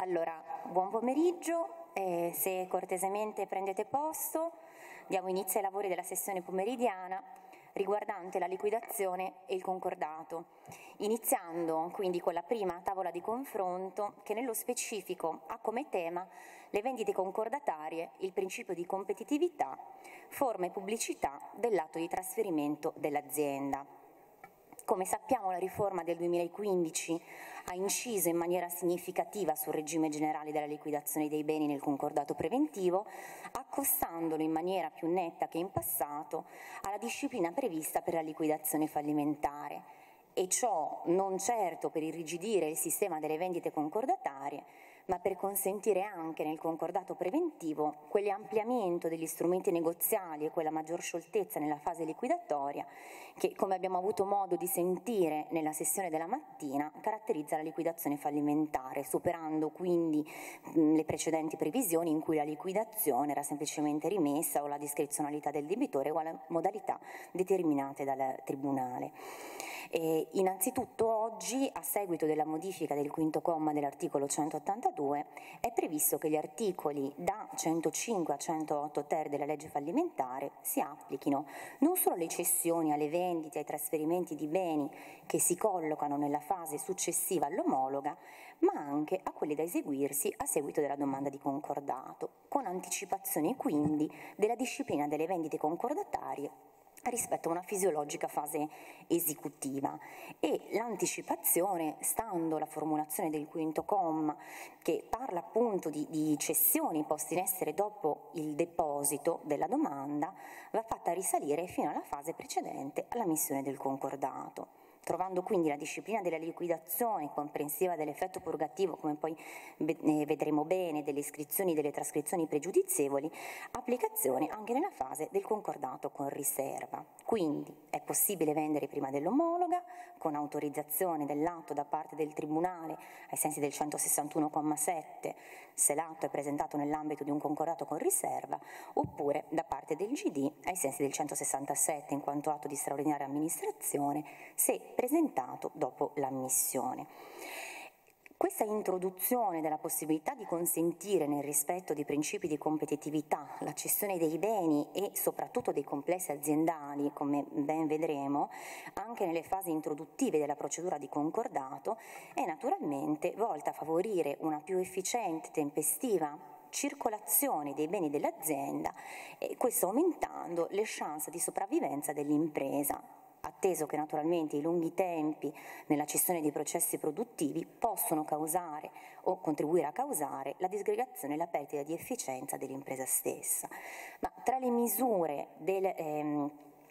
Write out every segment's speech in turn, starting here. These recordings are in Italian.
Allora, buon pomeriggio, se cortesemente prendete posto, diamo inizio ai lavori della sessione pomeridiana riguardante la liquidazione e il concordato, iniziando quindi con la prima tavola di confronto che nello specifico ha come tema le vendite concordatarie, il principio di competitività, forma e pubblicità dell'atto di trasferimento dell'azienda. Come sappiamo, la riforma del 2015 ha inciso in maniera significativa sul regime generale della liquidazione dei beni nel concordato preventivo, accostandolo in maniera più netta che in passato alla disciplina prevista per la liquidazione fallimentare, e ciò non certo per irrigidire il sistema delle vendite concordatarie, ma per consentire anche nel concordato preventivo quell'ampliamento degli strumenti negoziali e quella maggior scioltezza nella fase liquidatoria che, come abbiamo avuto modo di sentire nella sessione della mattina, caratterizza la liquidazione fallimentare, superando quindi le precedenti previsioni in cui la liquidazione era semplicemente rimessa o la discrezionalità del debitore o alla modalità determinate dal Tribunale. Innanzitutto oggi, a seguito della modifica del quinto comma dell'articolo 182, è previsto che gli articoli da 105 a 108 ter della legge fallimentare si applichino non solo alle cessioni, alle vendite, ai trasferimenti di beni che si collocano nella fase successiva all'omologa, ma anche a quelli da eseguirsi a seguito della domanda di concordato, con anticipazione quindi della disciplina delle vendite concordatarie rispetto a una fisiologica fase esecutiva, e l'anticipazione, stando la formulazione del quinto comma che parla appunto di cessioni poste in essere dopo il deposito della domanda, va fatta risalire fino alla fase precedente all'ammissione del concordato, trovando quindi la disciplina della liquidazione comprensiva dell'effetto purgativo, come poi vedremo bene, delle iscrizioni e delle trascrizioni pregiudizievoli, applicazione anche nella fase del concordato con riserva. Quindi è possibile vendere prima dell'omologa, con autorizzazione dell'atto da parte del Tribunale ai sensi del 161,7 se l'atto è presentato nell'ambito di un concordato con riserva, oppure da parte del GD ai sensi del 167 in quanto atto di straordinaria amministrazione se presentato dopo l'ammissione. Questa introduzione della possibilità di consentire, nel rispetto dei principi di competitività, la cessione dei beni e soprattutto dei complessi aziendali, come ben vedremo, anche nelle fasi introduttive della procedura di concordato, è naturalmente volta a favorire una più efficiente, tempestiva circolazione dei beni dell'azienda, e questo aumentando le chance di sopravvivenza dell'impresa, atteso che naturalmente i lunghi tempi nella cessione dei processi produttivi possono causare o contribuire a causare la disgregazione e la perdita di efficienza dell'impresa stessa. Ma tra le misure del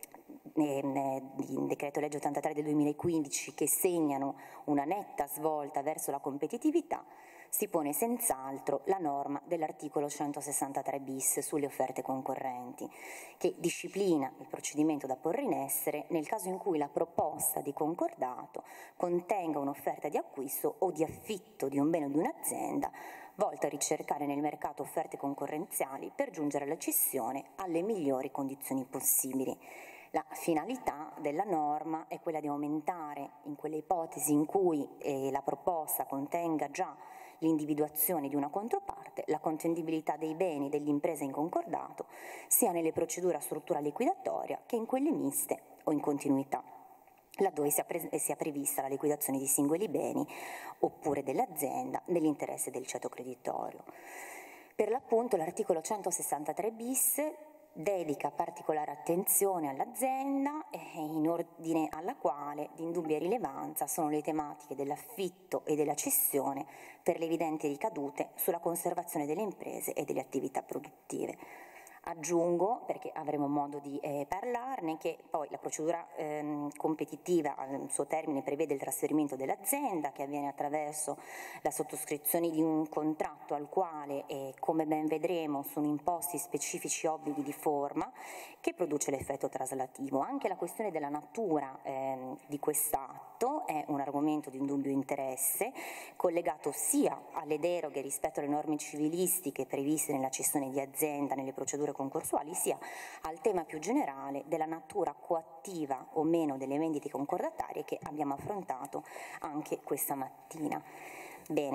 decreto legge 83 del 2015 che segnano una netta svolta verso la competitività, si pone senz'altro la norma dell'articolo 163 bis sulle offerte concorrenti, che disciplina il procedimento da porre in essere nel caso in cui la proposta di concordato contenga un'offerta di acquisto o di affitto di un bene o di un'azienda volta a ricercare nel mercato offerte concorrenziali per giungere alla cessione alle migliori condizioni possibili. La finalità della norma è quella di aumentare, in quelle ipotesi in cui la proposta contenga già l'individuazione di una controparte, la contendibilità dei beni dell'impresa in concordato, sia nelle procedure a struttura liquidatoria che in quelle miste o in continuità, laddove sia prevista la liquidazione di singoli beni oppure dell'azienda nell'interesse del ceto creditorio. Per l'appunto l'articolo 163 bis dedica particolare attenzione all'azienda, in ordine alla quale di indubbia rilevanza sono le tematiche dell'affitto e della cessione per le evidenti ricadute sulla conservazione delle imprese e delle attività produttive. Aggiungo, perché avremo modo di parlarne, che poi la procedura competitiva al suo termine prevede il trasferimento dell'azienda, che avviene attraverso la sottoscrizione di un contratto al quale, come ben vedremo, sono imposti specifici obblighi di forma che produce l'effetto traslativo. Anche la questione della natura di quest'atto è un argomento di indubbio interesse, collegato sia alle deroghe rispetto alle norme civilistiche previste nella cessione di azienda nelle procedure concorsuali, sia al tema più generale della natura coattiva o meno delle vendite concordatarie che abbiamo affrontato anche questa mattina. Bene,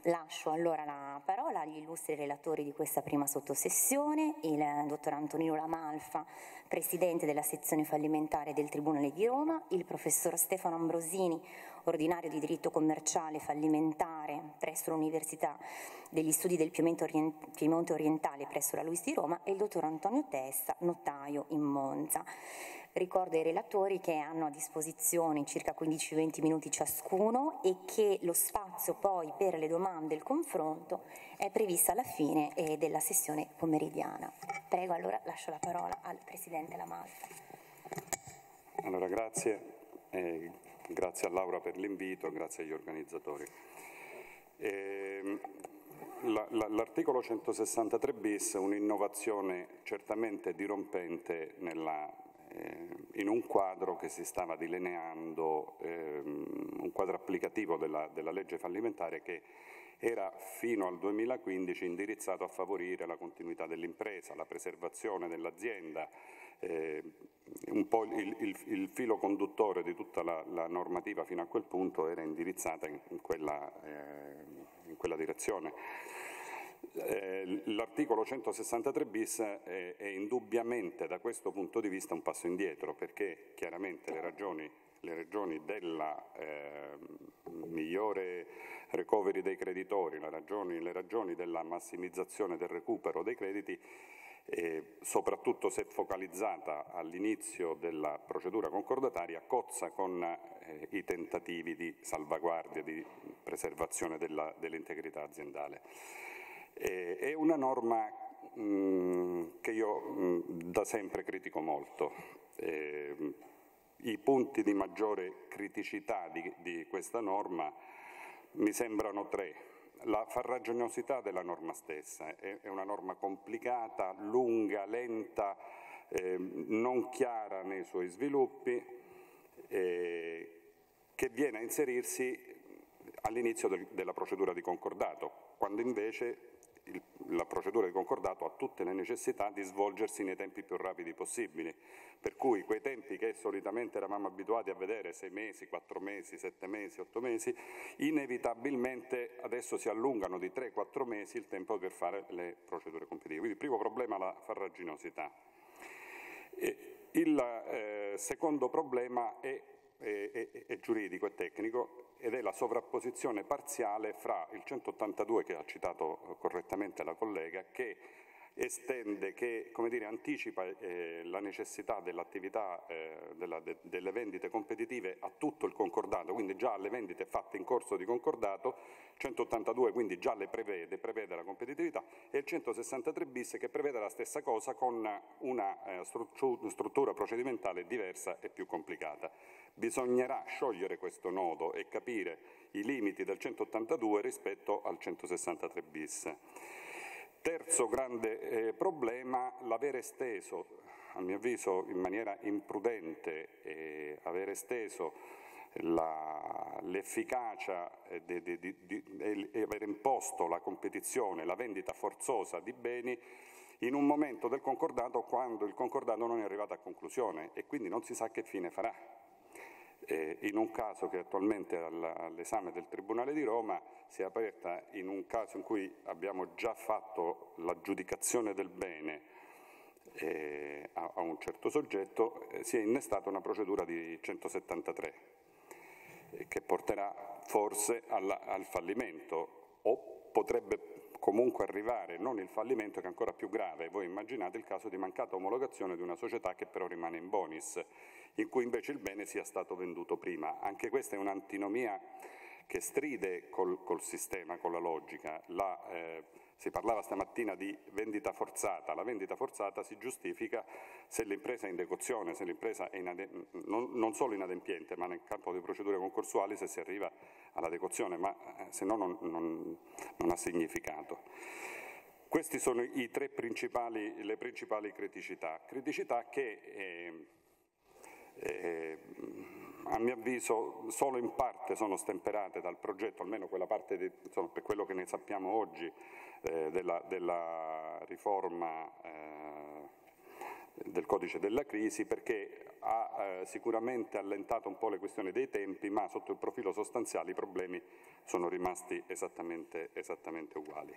Lascio allora la parola agli illustri relatori di questa prima sottosessione, il dottor Antonino Lamalfa, presidente della sezione fallimentare del Tribunale di Roma, il professor Stefano Ambrosini, ordinario di diritto commerciale fallimentare presso l'Università degli Studi del Piemonte Orientale presso la Luis di Roma, e il dottor Antonio Testa, notaio in Monza. Ricordo ai relatori che hanno a disposizione circa 15-20 minuti ciascuno e che lo spazio poi per le domande e il confronto è previsto alla fine della sessione pomeridiana. Prego, allora lascio la parola al Presidente Lamalfa. Allora, grazie. Grazie a Laura per l'invito, grazie agli organizzatori. L'articolo 163 bis è un'innovazione certamente dirompente in un quadro che si stava delineando, un quadro applicativo della legge fallimentare che era fino al 2015 indirizzato a favorire la continuità dell'impresa, la preservazione dell'azienda. Un po' il filo conduttore di tutta la normativa fino a quel punto era indirizzata in quella direzione. L'articolo 163 bis è indubbiamente da questo punto di vista un passo indietro, perché chiaramente le ragioni della migliore recovery dei creditori, le ragioni della massimizzazione del recupero dei crediti, soprattutto se focalizzata all'inizio della procedura concordataria, cozza con i tentativi di salvaguardia, di preservazione dell'integrità aziendale. È una norma che io da sempre critico molto. I punti di maggiore criticità di questa norma mi sembrano tre. La farraginosità della norma stessa, è una norma complicata, lunga, lenta, non chiara nei suoi sviluppi, che viene a inserirsi all'inizio della procedura di concordato, quando invece la procedura di concordato ha tutte le necessità di svolgersi nei tempi più rapidi possibili, per cui quei tempi che solitamente eravamo abituati a vedere, 6 mesi, 4 mesi, 7 mesi, 8 mesi, inevitabilmente adesso si allungano di 3-4 mesi il tempo per fare le procedure competitive. Quindi il primo problema è la farraginosità. Il secondo problema è giuridico e tecnico, ed è la sovrapposizione parziale fra il 182, che ha citato correttamente la collega, che estende, che anticipa la necessità dell'attività delle vendite competitive a tutto il concordato, quindi già alle vendite fatte in corso di concordato. 182 quindi già le prevede la competitività, e il 163 bis che prevede la stessa cosa con una struttura procedimentale diversa e più complicata. Bisognerà sciogliere questo nodo e capire i limiti del 182 rispetto al 163 bis. Terzo grande problema, l'aver esteso, a mio avviso in maniera imprudente, aver esteso l'efficacia e aver imposto la competizione, la vendita forzosa di beni in un momento del concordato quando il concordato non è arrivato a conclusione e quindi non si sa che fine farà. In un caso che attualmente è all'esame del Tribunale di Roma, si è aperta in un caso in cui abbiamo già fatto l'aggiudicazione del bene a un certo soggetto, si è innestata una procedura di 173 che porterà forse al fallimento, o potrebbe comunque arrivare non il fallimento, che è ancora più grave. Voi immaginate il caso di mancata omologazione di una società che però rimane in bonis, in cui invece il bene sia stato venduto prima. Anche questa è un'antinomia che stride col sistema, con la logica. Si parlava stamattina di vendita forzata. La vendita forzata si giustifica se l'impresa è in decozione, se l'impresa è non solo inadempiente, ma nel campo delle procedure concorsuali se si arriva alla decozione, ma se no non ha significato. Queste sono le principali criticità che a mio avviso solo in parte sono stemperate dal progetto, almeno quella parte per quello che ne sappiamo oggi, della riforma del codice della crisi, perché ha sicuramente allentato un po' le questioni dei tempi, ma sotto il profilo sostanziale i problemi sono rimasti esattamente uguali.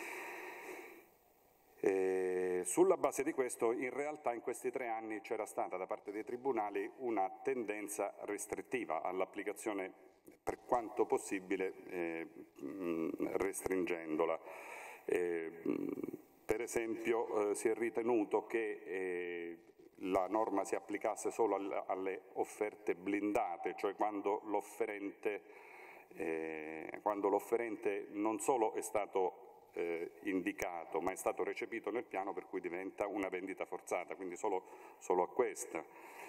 Sulla base di questo, in realtà in questi 3 anni c'era stata da parte dei tribunali una tendenza restrittiva all'applicazione, per quanto possibile, restringendola. Per esempio si è ritenuto che la norma si applicasse solo alle offerte blindate, cioè quando l'offerente non solo è stato indicato, ma è stato recepito nel piano, per cui diventa una vendita forzata, quindi solo a questa.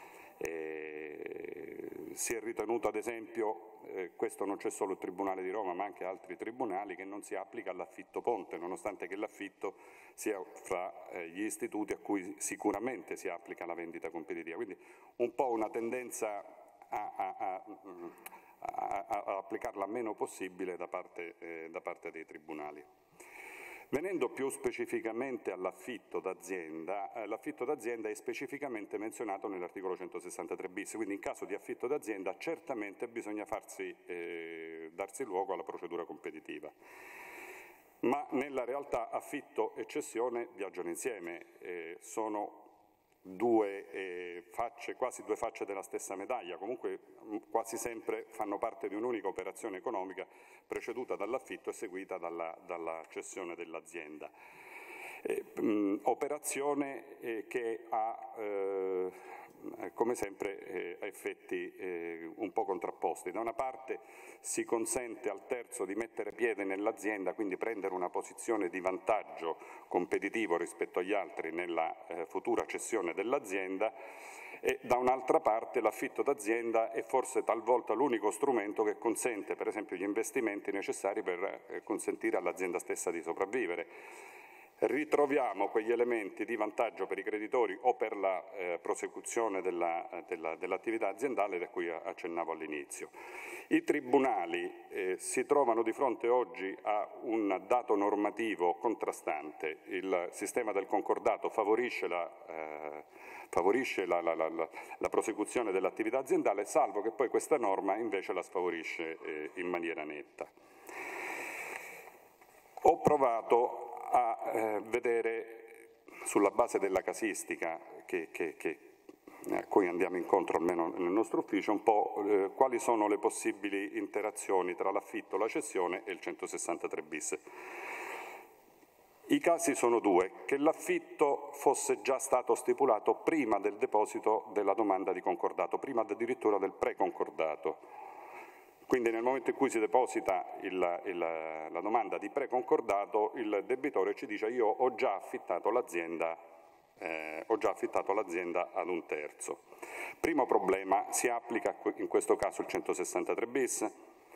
Si è ritenuto ad esempio, questo non c'è solo il Tribunale di Roma ma anche altri tribunali, che non si applica all'affitto ponte, nonostante che l'affitto sia fra gli istituti a cui sicuramente si applica la vendita competitiva, quindi un po' una tendenza a applicarla meno possibile da parte dei tribunali. Venendo più specificamente all'affitto d'azienda, l'affitto d'azienda è specificamente menzionato nell'articolo 163 bis, quindi in caso di affitto d'azienda certamente bisogna darsi luogo alla procedura competitiva. Ma nella realtà affitto e cessione viaggiano insieme, sono quasi due facce della stessa medaglia, comunque quasi sempre fanno parte di un'unica operazione economica preceduta dall'affitto e seguita dalla cessione dell'azienda. Operazione che ha come sempre effetti un po' contrapposti. Da una parte si consente al terzo di mettere piede nell'azienda, quindi prendere una posizione di vantaggio competitivo rispetto agli altri nella futura cessione dell'azienda, e da un'altra parte l'affitto d'azienda è forse talvolta l'unico strumento che consente per esempio gli investimenti necessari per consentire all'azienda stessa di sopravvivere. Ritroviamo quegli elementi di vantaggio per i creditori o per la prosecuzione dell'attività aziendale da cui accennavo all'inizio. I tribunali si trovano di fronte oggi a un dato normativo contrastante. Il sistema del concordato favorisce la prosecuzione dell'attività aziendale, salvo che poi questa norma invece la sfavorisce in maniera netta. Ho provato a vedere, sulla base della casistica a cui andiamo incontro almeno nel nostro ufficio, un po' quali sono le possibili interazioni tra l'affitto, la cessione e il 163 bis. I casi sono 2: che l'affitto fosse già stato stipulato prima del deposito della domanda di concordato, prima addirittura del preconcordato. Quindi nel momento in cui si deposita la domanda di preconcordato, il debitore ci dice: io ho già affittato l'azienda ad un terzo. Primo problema: si applica in questo caso il 163 bis?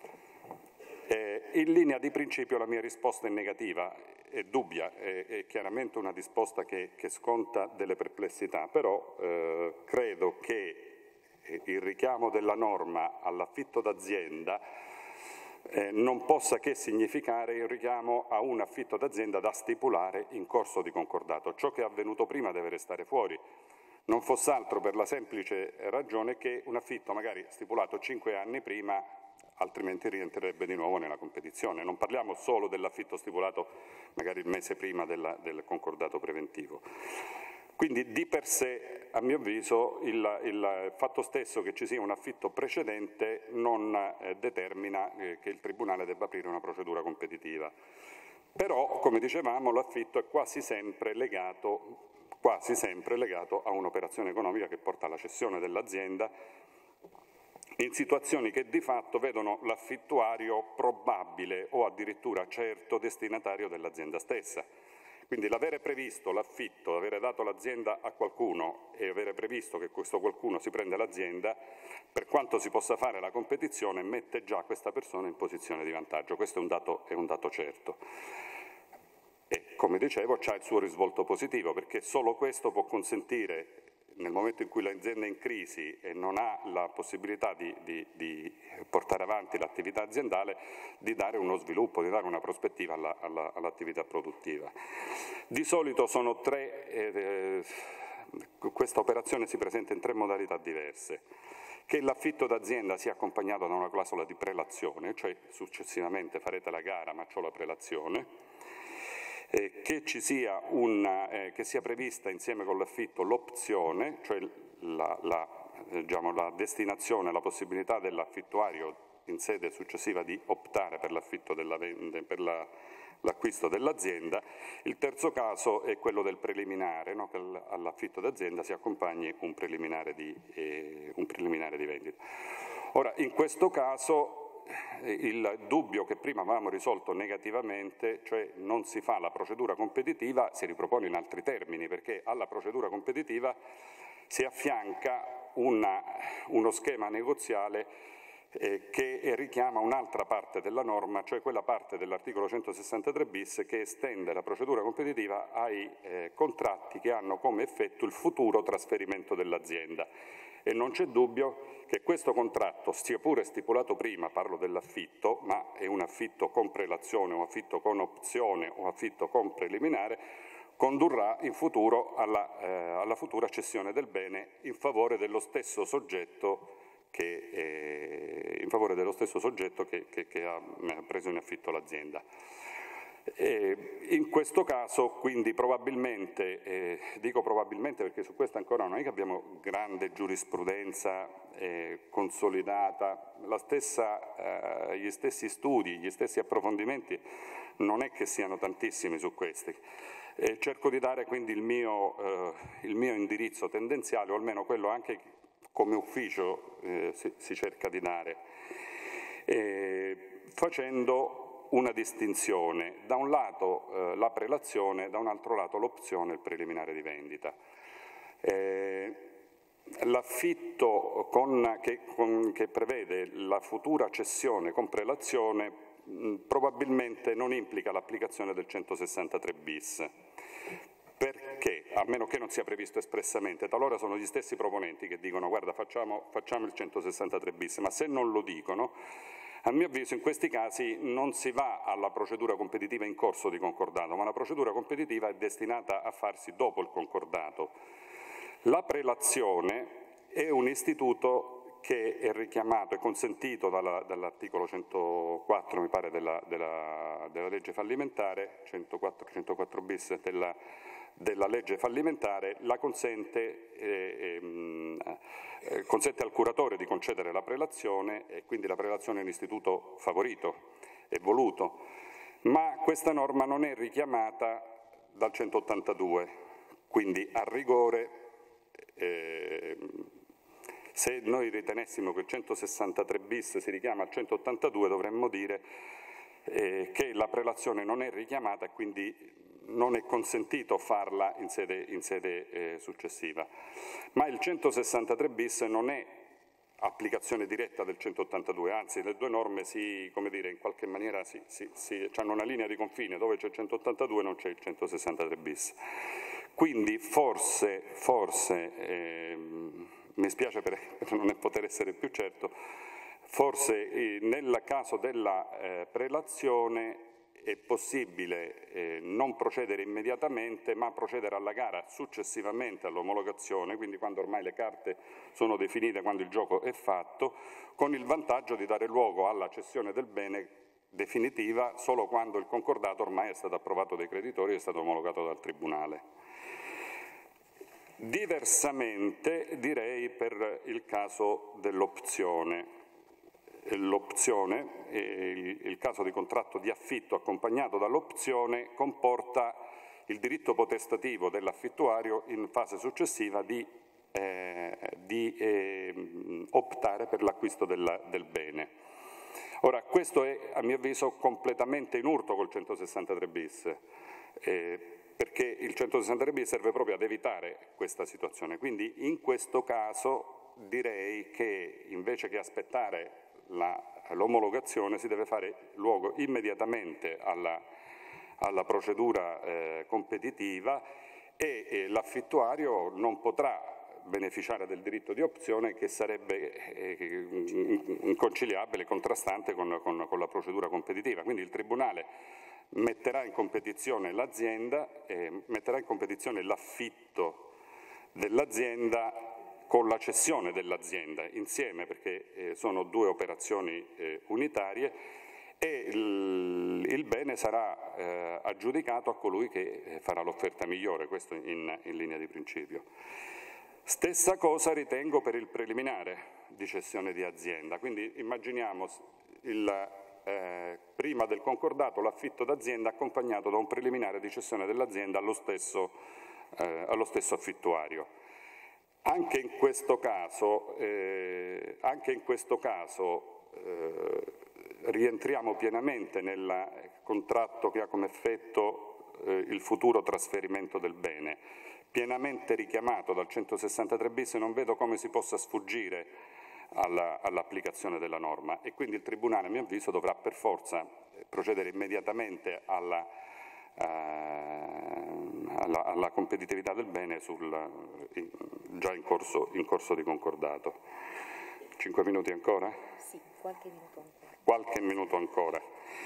In linea di principio la mia risposta è negativa, è dubbia, è chiaramente una risposta che sconta delle perplessità, però credo che il richiamo della norma all'affitto d'azienda non possa che significare il richiamo a un affitto d'azienda da stipulare in corso di concordato. Ciò che è avvenuto prima deve restare fuori, non fosse altro per la semplice ragione che un affitto magari stipulato 5 anni prima altrimenti rientrerebbe di nuovo nella competizione. Non parliamo solo dell'affitto stipulato magari il mese prima del concordato preventivo. Quindi di per sé, a mio avviso, il fatto stesso che ci sia un affitto precedente non determina che il Tribunale debba aprire una procedura competitiva. Però, come dicevamo, l'affitto è quasi sempre legato a un'operazione economica che porta alla cessione dell'azienda, in situazioni che di fatto vedono l'affittuario probabile o addirittura certo destinatario dell'azienda stessa. Quindi l'avere previsto l'affitto, avere dato l'azienda a qualcuno e avere previsto che questo qualcuno si prende l'azienda, per quanto si possa fare la competizione, mette già questa persona in posizione di vantaggio. Questo è un dato certo. E, come dicevo, c'ha il suo risvolto positivo, perché solo questo può consentire, nel momento in cui l'azienda è in crisi e non ha la possibilità di portare avanti l'attività aziendale, di dare uno sviluppo, di dare una prospettiva all'attività produttiva. Di solito sono tre questa operazione si presenta in 3 modalità diverse: che l'affitto d'azienda sia accompagnato da una clausola di prelazione, cioè successivamente farete la gara ma c'ho la prelazione, che ci sia che sia prevista insieme con l'affitto l'opzione, cioè la destinazione, la possibilità dell'affittuario in sede successiva di optare per l'affitto l'acquisto dell'azienda. Il terzo caso è quello del preliminare, no? Che all'affitto d'azienda si accompagni un preliminare di vendita. Ora, in questo caso il dubbio che prima avevamo risolto negativamente, cioè non si fa la procedura competitiva, si ripropone in altri termini, perché alla procedura competitiva si affianca uno schema negoziale che richiama un'altra parte della norma, cioè quella parte dell'articolo 163 bis che estende la procedura competitiva ai contratti che hanno come effetto il futuro trasferimento dell'azienda. E non c'è dubbio che questo contratto, sia pure stipulato prima, parlo dell'affitto, ma è un affitto con prelazione o affitto con opzione o affitto con preliminare, condurrà in futuro alla futura cessione del bene in favore dello stesso soggetto che ha preso in affitto l'azienda. In questo caso, quindi probabilmente, dico probabilmente perché su questo ancora non è che abbiamo grande giurisprudenza consolidata, gli stessi studi, gli stessi approfondimenti non è che siano tantissimi su questi. Cerco di dare quindi il mio indirizzo tendenziale, o almeno quello anche come ufficio si cerca di dare, facendo una distinzione: da un lato la prelazione, da un altro lato l'opzione, il preliminare di vendita. L'affitto che prevede la futura cessione con prelazione probabilmente non implica l'applicazione del 163 bis. Perché? A meno che non sia previsto espressamente. Talora sono gli stessi proponenti che dicono guarda facciamo il 163 bis, ma se non lo dicono, a mio avviso in questi casi non si va alla procedura competitiva in corso di concordato, ma la procedura competitiva è destinata a farsi dopo il concordato. La prelazione è un istituto che è richiamato e consentito dall'articolo 104, mi pare, della legge fallimentare, 104 bis della legge fallimentare, consente al curatore di concedere la prelazione, e quindi la prelazione è un istituto favorito e voluto, ma questa norma non è richiamata dal 182, quindi a rigore se noi ritenessimo che il 163 bis si richiama al 182 dovremmo dire che la prelazione non è richiamata e quindi non è consentito farla in sede successiva. Ma il 163 bis non è applicazione diretta del 182, anzi le due norme in qualche maniera hanno una linea di confine, dove c'è il 182 non c'è il 163 bis. Quindi forse mi spiace per non poter essere più certo, forse nel caso della prelazione è possibile non procedere immediatamente, ma procedere alla gara successivamente all'omologazione, quindi quando ormai le carte sono definite, quando il gioco è fatto, con il vantaggio di dare luogo alla cessione del bene definitiva solo quando il concordato ormai è stato approvato dai creditori e è stato omologato dal Tribunale. Diversamente direi per il caso dell'opzione. L'opzione, il caso di contratto di affitto accompagnato dall'opzione, comporta il diritto potestativo dell'affittuario in fase successiva di optare per l'acquisto del bene. Ora, questo è a mio avviso completamente in urto col 163 bis, perché il 163 bis serve proprio ad evitare questa situazione. Quindi in questo caso direi che invece che aspettare l'omologazione si deve fare luogo immediatamente alla procedura competitiva e l'affittuario non potrà beneficiare del diritto di opzione, che sarebbe inconciliabile, contrastante con la procedura competitiva. Quindi il Tribunale metterà in competizione l'azienda, metterà in competizione l'affitto dell'azienda con la cessione dell'azienda insieme, perché sono due operazioni unitarie, e il bene sarà aggiudicato a colui che farà l'offerta migliore, questo in linea di principio. Stessa cosa ritengo per il preliminare di cessione di azienda, quindi immaginiamo prima del concordato l'affitto d'azienda accompagnato da un preliminare di cessione dell'azienda allo stesso affittuario. Anche in questo caso rientriamo pienamente nel contratto che ha come effetto il futuro trasferimento del bene, pienamente richiamato dal 163 bis, non vedo come si possa sfuggire all'applicazione della norma, e quindi il Tribunale, a mio avviso, dovrà per forza procedere immediatamente alla competitività del bene già in corso di concordato. 5 minuti ancora? Sì, qualche minuto ancora. Qualche minuto ancora.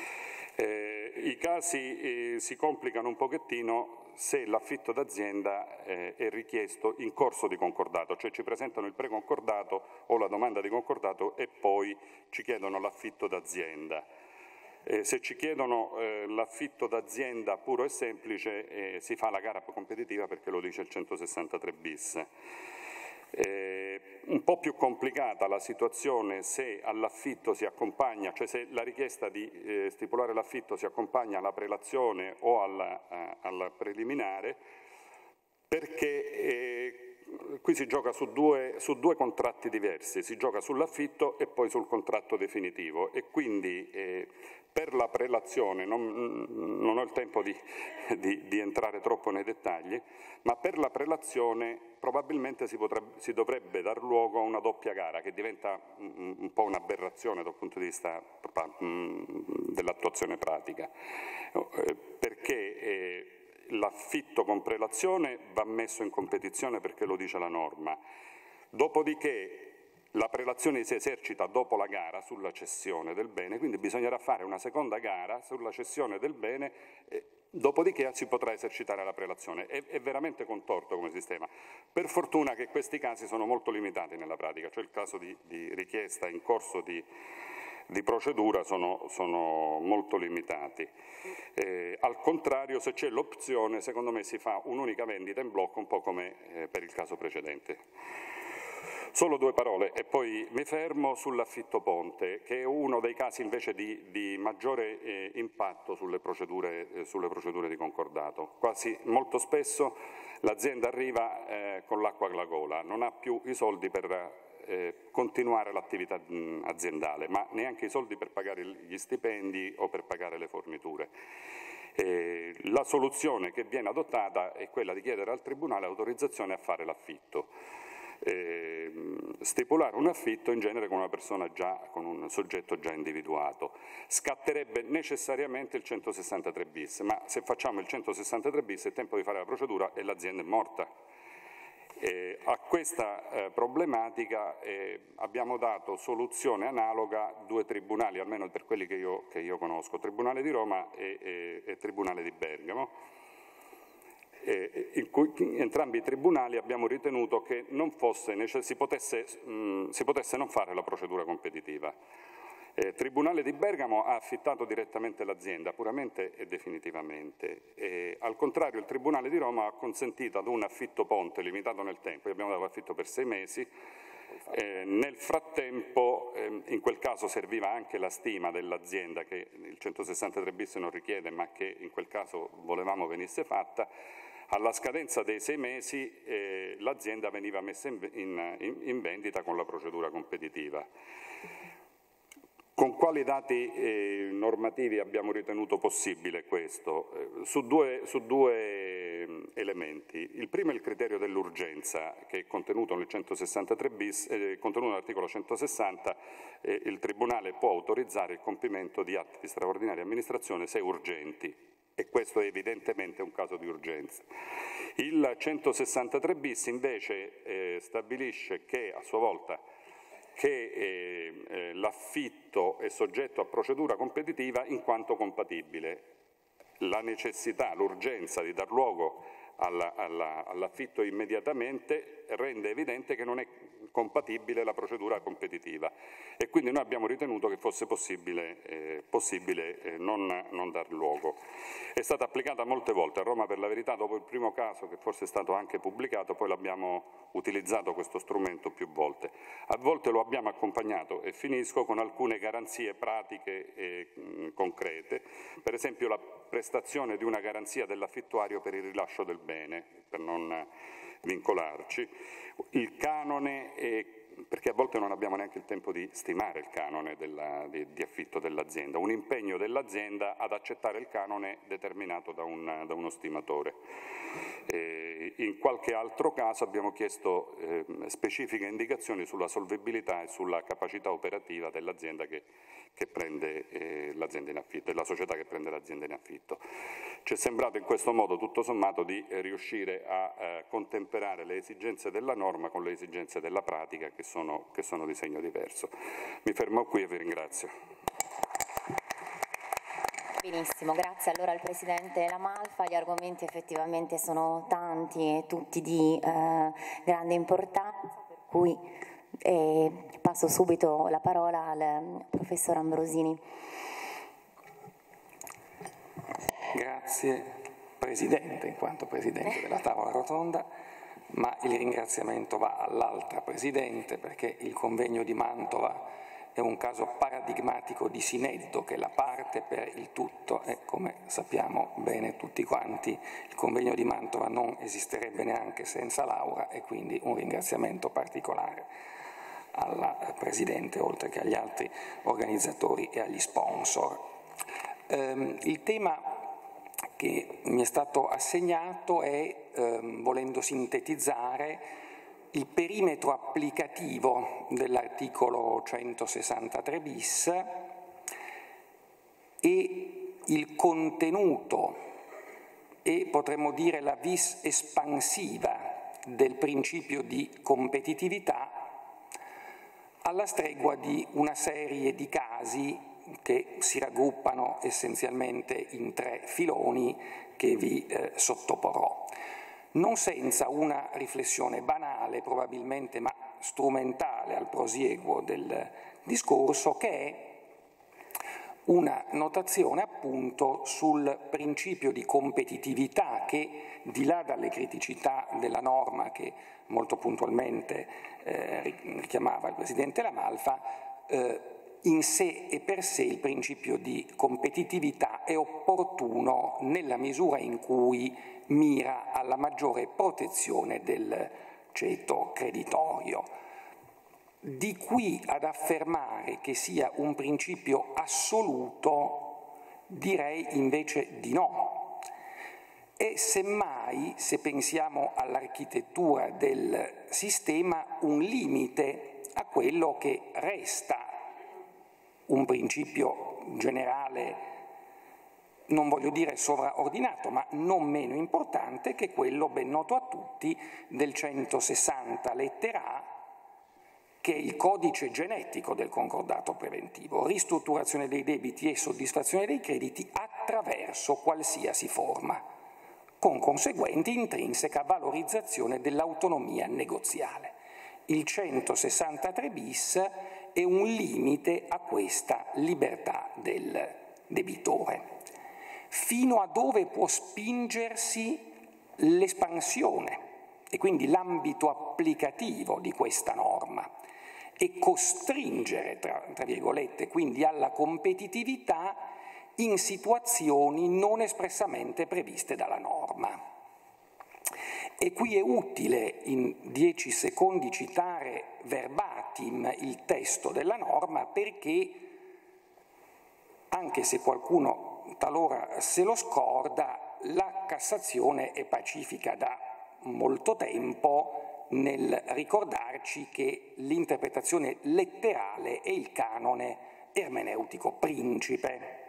I casi si complicano un pochettino se l'affitto d'azienda è richiesto in corso di concordato, cioè ci presentano il preconcordato o la domanda di concordato e poi ci chiedono l'affitto d'azienda. Se ci chiedono l'affitto d'azienda puro e semplice si fa la gara competitiva, perché lo dice il 163 bis. Un po' più complicata la situazione se all'affitto si accompagna, cioè se la richiesta di stipulare l'affitto si accompagna alla prelazione o alla preliminare, perché qui si gioca su due contratti diversi, si gioca sull'affitto e poi sul contratto definitivo, e quindi per la prelazione, non ho il tempo di entrare troppo nei dettagli, ma per la prelazione probabilmente si dovrebbe dar luogo a una doppia gara, che diventa un po' un'aberrazione dal punto di vista dell'attuazione pratica, perché l'affitto con prelazione va messo in competizione perché lo dice la norma, dopodiché la prelazione si esercita dopo la gara sulla cessione del bene, quindi bisognerà fare una seconda gara sulla cessione del bene, dopodiché si potrà esercitare la prelazione. È veramente contorto come sistema. Per fortuna che questi casi sono molto limitati nella pratica, cioè il caso di richiesta in corso di procedura sono molto limitati. Al contrario, se c'è l'opzione, secondo me si fa un'unica vendita in blocco, un po' come per il caso precedente. Solo 2 parole e poi mi fermo sull'affitto ponte, che è uno dei casi invece di maggiore impatto sulle procedure di concordato. Quasi molto spesso l'azienda arriva con l'acqua alla gola, non ha più i soldi per continuare l'attività aziendale, ma neanche i soldi per pagare gli stipendi o per pagare le forniture. La soluzione che viene adottata è quella di chiedere al Tribunale autorizzazione a fare l'affitto. Stipulare un affitto in genere con una persona con un soggetto già individuato. Scatterebbe necessariamente il 163 bis, ma se facciamo il 163 bis è tempo di fare la procedura e l'azienda è morta. A questa problematica abbiamo dato soluzione analoga a 2 tribunali, almeno per quelli che io conosco, Tribunale di Roma e Tribunale di Bergamo, in cui entrambi i tribunali abbiamo ritenuto che si potesse non fare la procedura competitiva. Il Tribunale di Bergamo ha affittato direttamente l'azienda, puramente e definitivamente. Al contrario, il Tribunale di Roma ha consentito ad un affitto ponte limitato nel tempo, abbiamo dato affitto per 6 mesi, nel frattempo in quel caso serviva anche la stima dell'azienda, che il 163 bis non richiede, ma che in quel caso volevamo venisse fatta. Alla scadenza dei 6 mesi l'azienda veniva messa in vendita con la procedura competitiva. Con quali dati normativi abbiamo ritenuto possibile questo? Su due elementi. Il primo è il criterio dell'urgenza, che è contenuto nel 163 bis, contenuto nell'articolo 160, il Tribunale può autorizzare il compimento di atti di straordinaria amministrazione se urgenti, e questo è evidentemente un caso di urgenza. Il 163 bis invece stabilisce che a sua volta l'affitto è soggetto a procedura competitiva in quanto compatibile. La necessità, l'urgenza di dar luogo all'affitto immediatamente rende evidente che non è compatibile la procedura competitiva e quindi noi abbiamo ritenuto che fosse possibile non dar luogo. È stata applicata molte volte a Roma, per la verità, dopo il primo caso, che forse è stato anche pubblicato, poi l'abbiamo utilizzato questo strumento più volte. A volte lo abbiamo accompagnato, e finisco, con alcune garanzie pratiche e concrete, per esempio la prestazione di una garanzia dell'affittuario per il rilascio del bene, per non vincolarci, il canone, perché a volte non abbiamo neanche il tempo di stimare il canone di affitto dell'azienda, un impegno dell'azienda ad accettare il canone determinato da uno stimatore. In qualche altro caso abbiamo chiesto specifiche indicazioni sulla solvibilità e sulla capacità operativa dell'azienda che prende l'azienda in affitto, della società che prende l'azienda in affitto. Ci è sembrato in questo modo, tutto sommato, di riuscire a contemperare le esigenze della norma con le esigenze della pratica, che sono di segno diverso. Mi fermo qui e vi ringrazio. Benissimo, grazie allora al Presidente La Malfa. Gli argomenti effettivamente sono tanti e tutti di grande importanza, per cui passo subito la parola al Professor Ambrosini. Grazie Presidente, in quanto Presidente della tavola rotonda, ma il ringraziamento va all'altra Presidente, perché il convegno di Mantova è un caso paradigmatico di sineddo, che è la parte per il tutto, e come sappiamo bene tutti quanti il convegno di Mantova non esisterebbe neanche senza Laura, e quindi un ringraziamento particolare alla Presidente, oltre che agli altri organizzatori e agli sponsor. Il tema che mi è stato assegnato è, volendo sintetizzare, il perimetro applicativo dell'articolo 163 bis e il contenuto e, potremmo dire, la vis espansiva del principio di competitività, alla stregua di una serie di casi che si raggruppano essenzialmente in 3 filoni che vi sottoporrò. Non senza una riflessione banale, probabilmente, ma strumentale al prosieguo del discorso, che è una notazione appunto sul principio di competitività che, di là dalle criticità della norma che molto puntualmente richiamava il Presidente La Malfa, in sé e per sé il principio di competitività è opportuno nella misura in cui mira alla maggiore protezione del ceto creditorio. Di qui ad affermare che sia un principio assoluto, direi invece di no. E semmai, se pensiamo all'architettura del sistema, un limite a quello che resta un principio generale, non voglio dire sovraordinato, ma non meno importante, che è quello ben noto a tutti del 160 lettera A, che è il codice genetico del concordato preventivo: ristrutturazione dei debiti e soddisfazione dei crediti attraverso qualsiasi forma, con conseguente intrinseca valorizzazione dell'autonomia negoziale. Il 163 bis è un limite a questa libertà del debitore. Fino a dove può spingersi l'espansione e quindi l'ambito applicativo di questa norma e costringere, tra virgolette, quindi alla competitività in situazioni non espressamente previste dalla norma. E qui è utile in 10 secondi citare verbatim il testo della norma, perché, anche se qualcuno talora se lo scorda, la Cassazione è pacifica da molto tempo nel ricordarci che l'interpretazione letterale è il canone ermeneutico principe.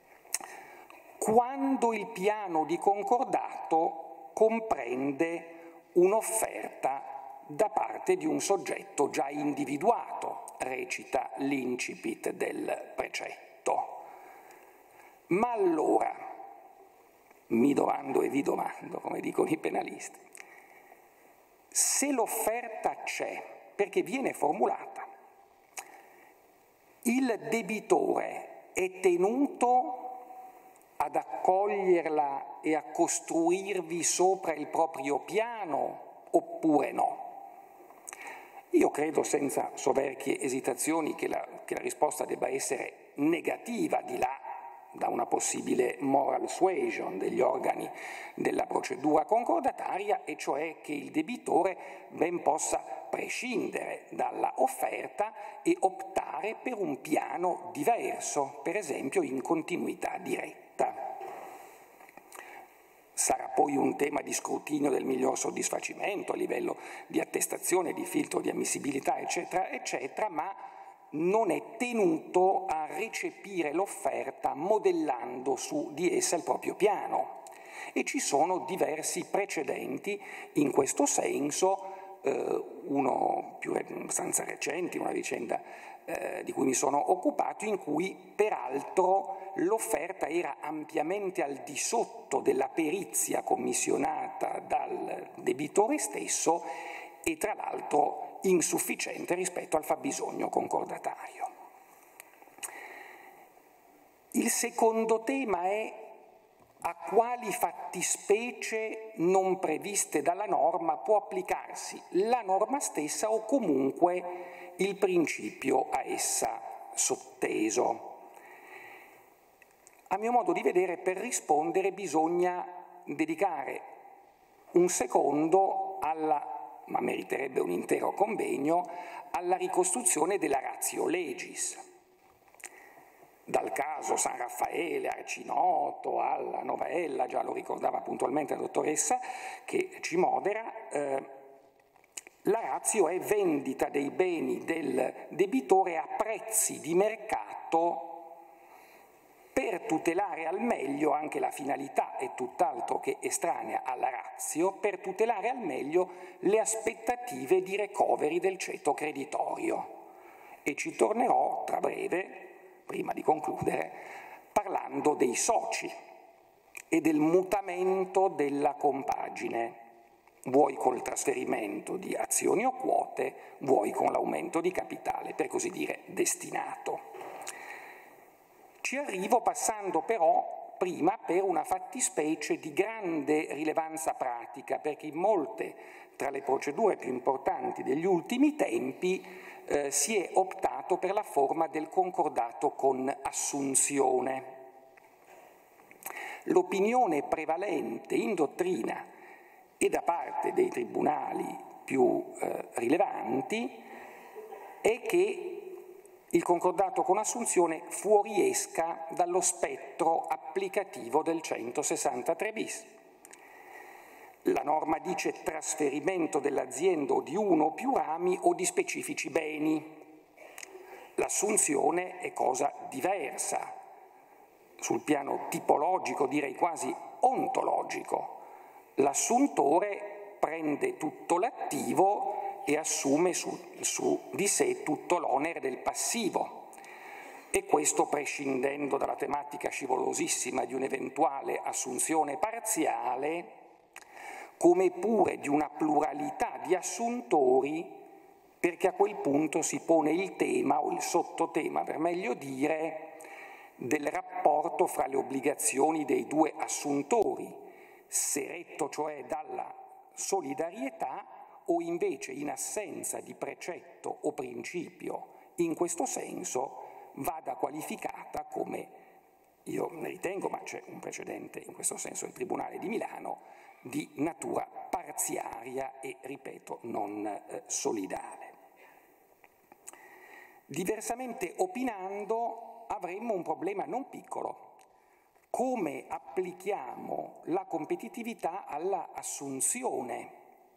Quando il piano di concordato comprende un'offerta da parte di un soggetto già individuato, recita l'incipit del precetto. Ma allora, mi domando e vi domando, come dicono i penalisti, se l'offerta c'è perché viene formulata, il debitore è tenuto ad accoglierla e a costruirvi sopra il proprio piano oppure no? Io credo senza soverchie esitazioni che la risposta debba essere negativa, di là da una possibile moral suasion degli organi della procedura concordataria, e cioè che il debitore ben possa prescindere dalla offerta e optare per un piano diverso, per esempio in continuità diretta. Sarà poi un tema di scrutinio del miglior soddisfacimento a livello di attestazione, di filtro di ammissibilità, eccetera, eccetera, ma non è tenuto a recepire l'offerta modellando su di essa il proprio piano. E ci sono diversi precedenti in questo senso, uno più abbastanza recente, una vicenda di cui mi sono occupato, in cui peraltro l'offerta era ampiamente al di sotto della perizia commissionata dal debitore stesso e tra l'altro insufficiente rispetto al fabbisogno concordatario. Il secondo tema è a quali fattispecie non previste dalla norma può applicarsi la norma stessa o comunque il principio a essa sotteso. A mio modo di vedere, per rispondere bisogna dedicare un secondo ma meriterebbe un intero convegno, alla ricostruzione della ratio legis. Dal caso San Raffaele, arcinoto, alla novella, già lo ricordava puntualmente la dottoressa che ci modera, la ratio è vendita dei beni del debitore a prezzi di mercato per tutelare al meglio, anche la finalità è tutt'altro che estranea alla ratio, per tutelare al meglio le aspettative di recovery del ceto creditorio. E ci tornerò tra breve, prima di concludere, parlando dei soci e del mutamento della compagine, vuoi col trasferimento di azioni o quote, vuoi con l'aumento di capitale, per così dire, destinato. Ci arrivo passando però prima per una fattispecie di grande rilevanza pratica, perché in molte tra le procedure più importanti degli ultimi tempi si è optato per la forma del concordato con assunzione. L'opinione prevalente in dottrina e da parte dei tribunali più rilevanti è che il concordato con assunzione fuoriesca dallo spettro applicativo del 163 bis. La norma dice trasferimento dell'azienda o di uno o più rami o di specifici beni. L'assunzione è cosa diversa, sul piano tipologico, direi quasi ontologico. L'assuntore prende tutto l'attivo e assume su di sé tutto l'onere del passivo, e questo prescindendo dalla tematica scivolosissima di un'eventuale assunzione parziale, come pure di una pluralità di assuntori, perché a quel punto si pone il tema, o il sottotema per meglio dire, del rapporto fra le obbligazioni dei due assuntori, se retto cioè dalla solidarietà o invece in assenza di precetto o principio in questo senso vada qualificata come, io ne ritengo, ma c'è un precedente in questo senso del Tribunale di Milano, di natura parziaria e, ripeto, non solidale. Diversamente opinando avremmo un problema non piccolo. Come applichiamo la competitività alla assunzione?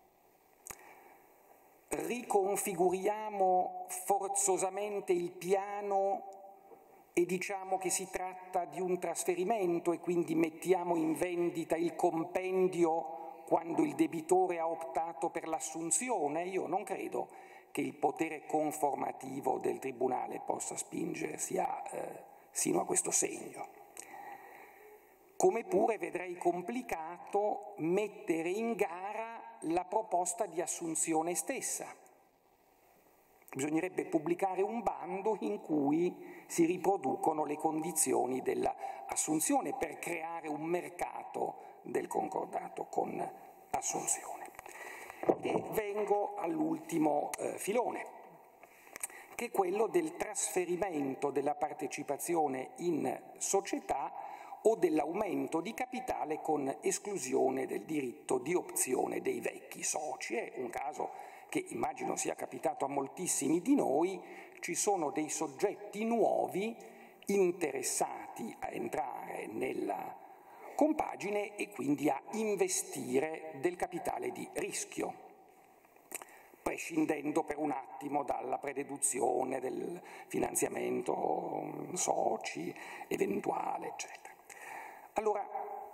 Riconfiguriamo forzosamente il piano e diciamo che si tratta di un trasferimento e quindi mettiamo in vendita il compendio quando il debitore ha optato per l'assunzione? Io non credo che il potere conformativo del Tribunale possa spingersi sino a questo segno. come pure vedrei complicato mettere in gara la proposta di assunzione stessa. Bisognerebbe pubblicare un bando in cui si riproducono le condizioni dell'assunzione per creare un mercato del concordato con assunzione. E vengo all'ultimo filone, che è quello del trasferimento della partecipazione in società o dell'aumento di capitale con esclusione del diritto di opzione dei vecchi soci. È un caso che immagino sia capitato a moltissimi di noi. Ci sono dei soggetti nuovi interessati a entrare nella compagine e quindi a investire del capitale di rischio, prescindendo per un attimo dalla prededuzione del finanziamento soci eventuale, eccetera. Allora,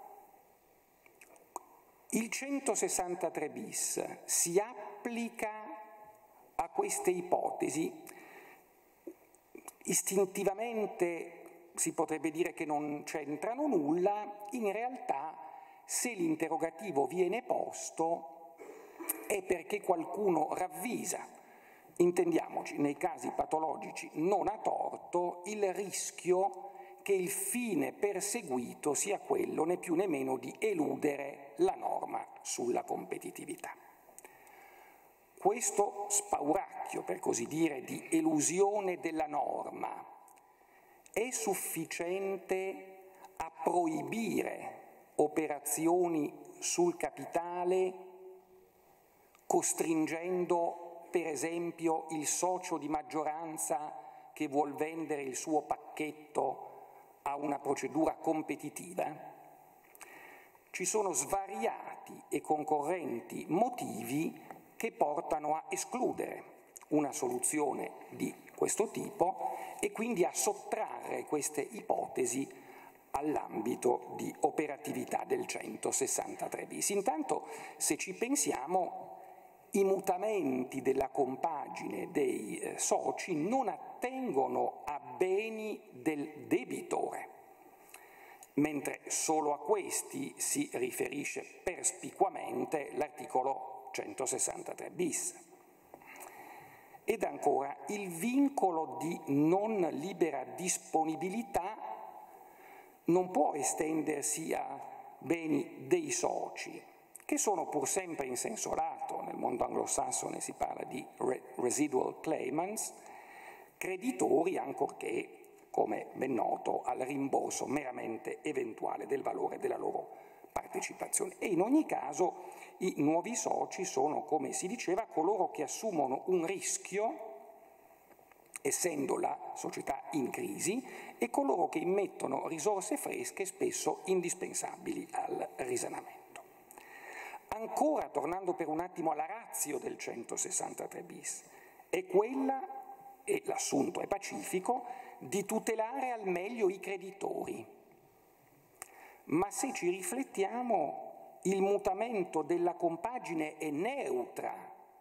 il 163 bis si applica a queste ipotesi. Istintivamente si potrebbe dire che non c'entrano nulla, in realtà se l'interrogativo viene posto è perché qualcuno ravvisa, intendiamoci, nei casi patologici non a torto, il rischio che il fine perseguito sia quello né più né meno di eludere la norma sulla competitività. Questo spauracchio, per così dire, di elusione della norma è sufficiente a proibire operazioni sul capitale, costringendo per esempio il socio di maggioranza che vuol vendere il suo pacchetto a una procedura competitiva? Ci sono svariati e concorrenti motivi che portano a escludere una soluzione di questo tipo e quindi a sottrarre queste ipotesi all'ambito di operatività del 163 bis. Intanto, se ci pensiamo, i mutamenti della compagine dei soci non attengono a beni del debitore, mentre solo a questi si riferisce perspicuamente l'articolo 163 bis. Ed ancora, il vincolo di non libera disponibilità non può estendersi a beni dei soci, che sono pur sempre in senso lato. Nel mondo anglosassone si parla di residual claimants, creditori ancorché, come ben noto, al rimborso meramente eventuale del valore della loro partecipazione. E in ogni caso i nuovi soci sono, come si diceva, coloro che assumono un rischio, essendo la società in crisi, e coloro che immettono risorse fresche spesso indispensabili al risanamento. Ancora, tornando per un attimo alla ratio del 163 bis, è quella, e l'assunto è pacifico, di tutelare al meglio i creditori. Ma se ci riflettiamo, il mutamento della compagine è neutro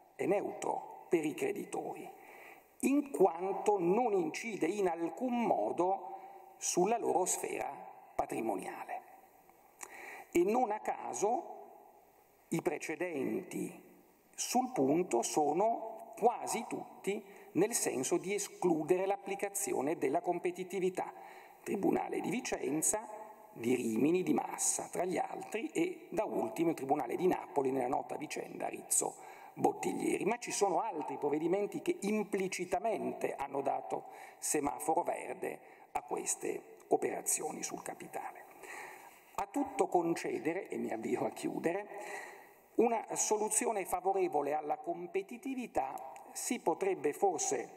per i creditori, in quanto non incide in alcun modo sulla loro sfera patrimoniale. E non a caso i precedenti sul punto sono quasi tutti nel senso di escludere l'applicazione della competitività. Tribunale di Vicenza, di Rimini, di Massa, tra gli altri, e da ultimo il Tribunale di Napoli nella nota vicenda Rizzo-Bottiglieri. Ma ci sono altri provvedimenti che implicitamente hanno dato semaforo verde a queste operazioni sul capitale. A tutto concedere, e mi avvio a chiudere, una soluzione favorevole alla competitività si potrebbe forse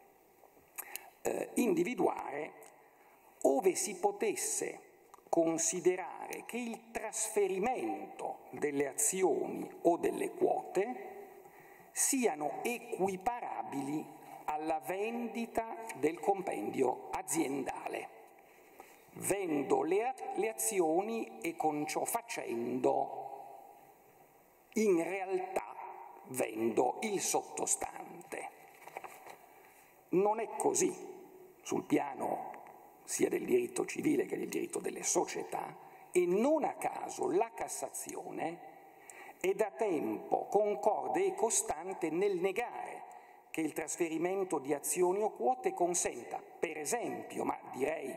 individuare ove si potesse considerare che il trasferimento delle azioni o delle quote siano equiparabili alla vendita del compendio aziendale. Vendo le azioni e con ciò facendo in realtà vendo il sottostante. Non è così sul piano sia del diritto civile che del diritto delle società. e non a caso la Cassazione è da tempo concorde e costante nel negare che il trasferimento di azioni o quote consenta, per esempio, ma direi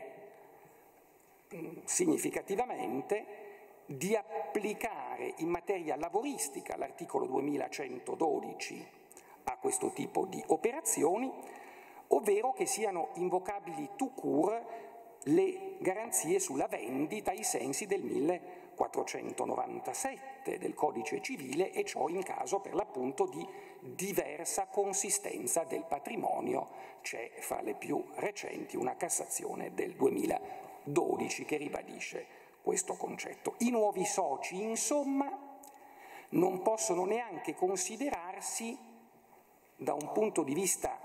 significativamente, di applicare in materia lavoristica l'articolo 2112 a questo tipo di operazioni, ovvero che siano invocabili tout court le garanzie sulla vendita ai sensi del 1497 del Codice Civile, e ciò in caso per l'appunto di diversa consistenza del patrimonio. C'è fra le più recenti una Cassazione del 2012 che ribadisce questo concetto. I nuovi soci, insomma, non possono neanche considerarsi, da un punto di vista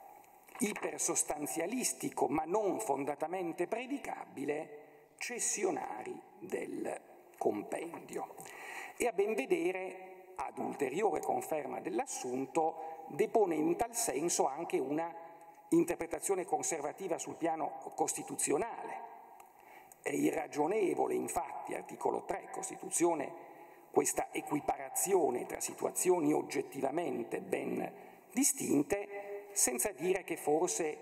ipersostanzialistico ma non fondatamente predicabile, cessionari del compendio. E a ben vedere, ad ulteriore conferma dell'assunto, depone in tal senso anche una interpretazione conservativa sul piano costituzionale. È irragionevole, infatti, articolo 3 Costituzione, questa equiparazione tra situazioni oggettivamente ben distinte, senza dire che forse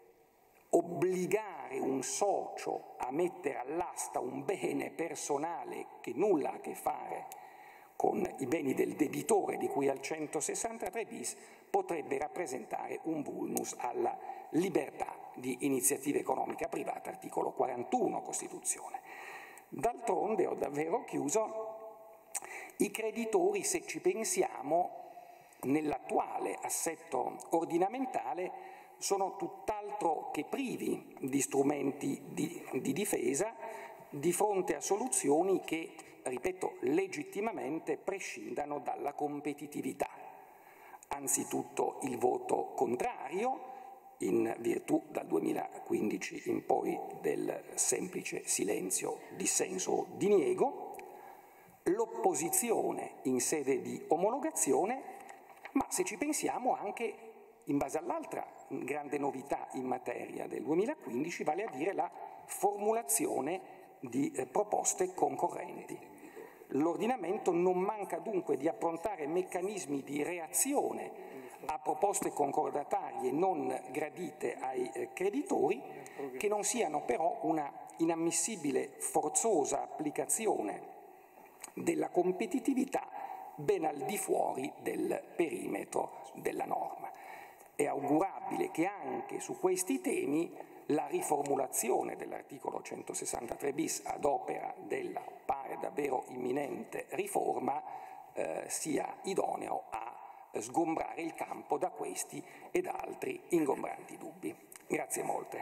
obbligare un socio a mettere all'asta un bene personale che nulla ha a che fare con i beni del debitore di cui al 163 bis potrebbe rappresentare un vulnus alla libertà di iniziativa economica privata, articolo 41 Costituzione. D'altronde, ho davvero chiuso, i creditori, se ci pensiamo, nell'attuale assetto ordinamentale sono tutt'altro che privi di strumenti di difesa di fronte a soluzioni che, ripeto, legittimamente prescindano dalla competitività. Anzitutto il voto contrario, in virtù dal 2015 in poi del semplice silenzio, dissenso o diniego, l'opposizione in sede di omologazione, ma se ci pensiamo anche in base all'altra grande novità in materia del 2015, vale a dire la formulazione di proposte concorrenti. L'ordinamento non manca dunque di approntare meccanismi di reazione a proposte concordatarie non gradite ai creditori, che non siano però una inammissibile forzosa applicazione della competitività ben al di fuori del perimetro della norma. È augurabile che anche su questi temi la riformulazione dell'articolo 163 bis ad opera della pare davvero imminente riforma sia idoneo a sgombrare il campo da questi e da altri ingombranti dubbi. Grazie molte.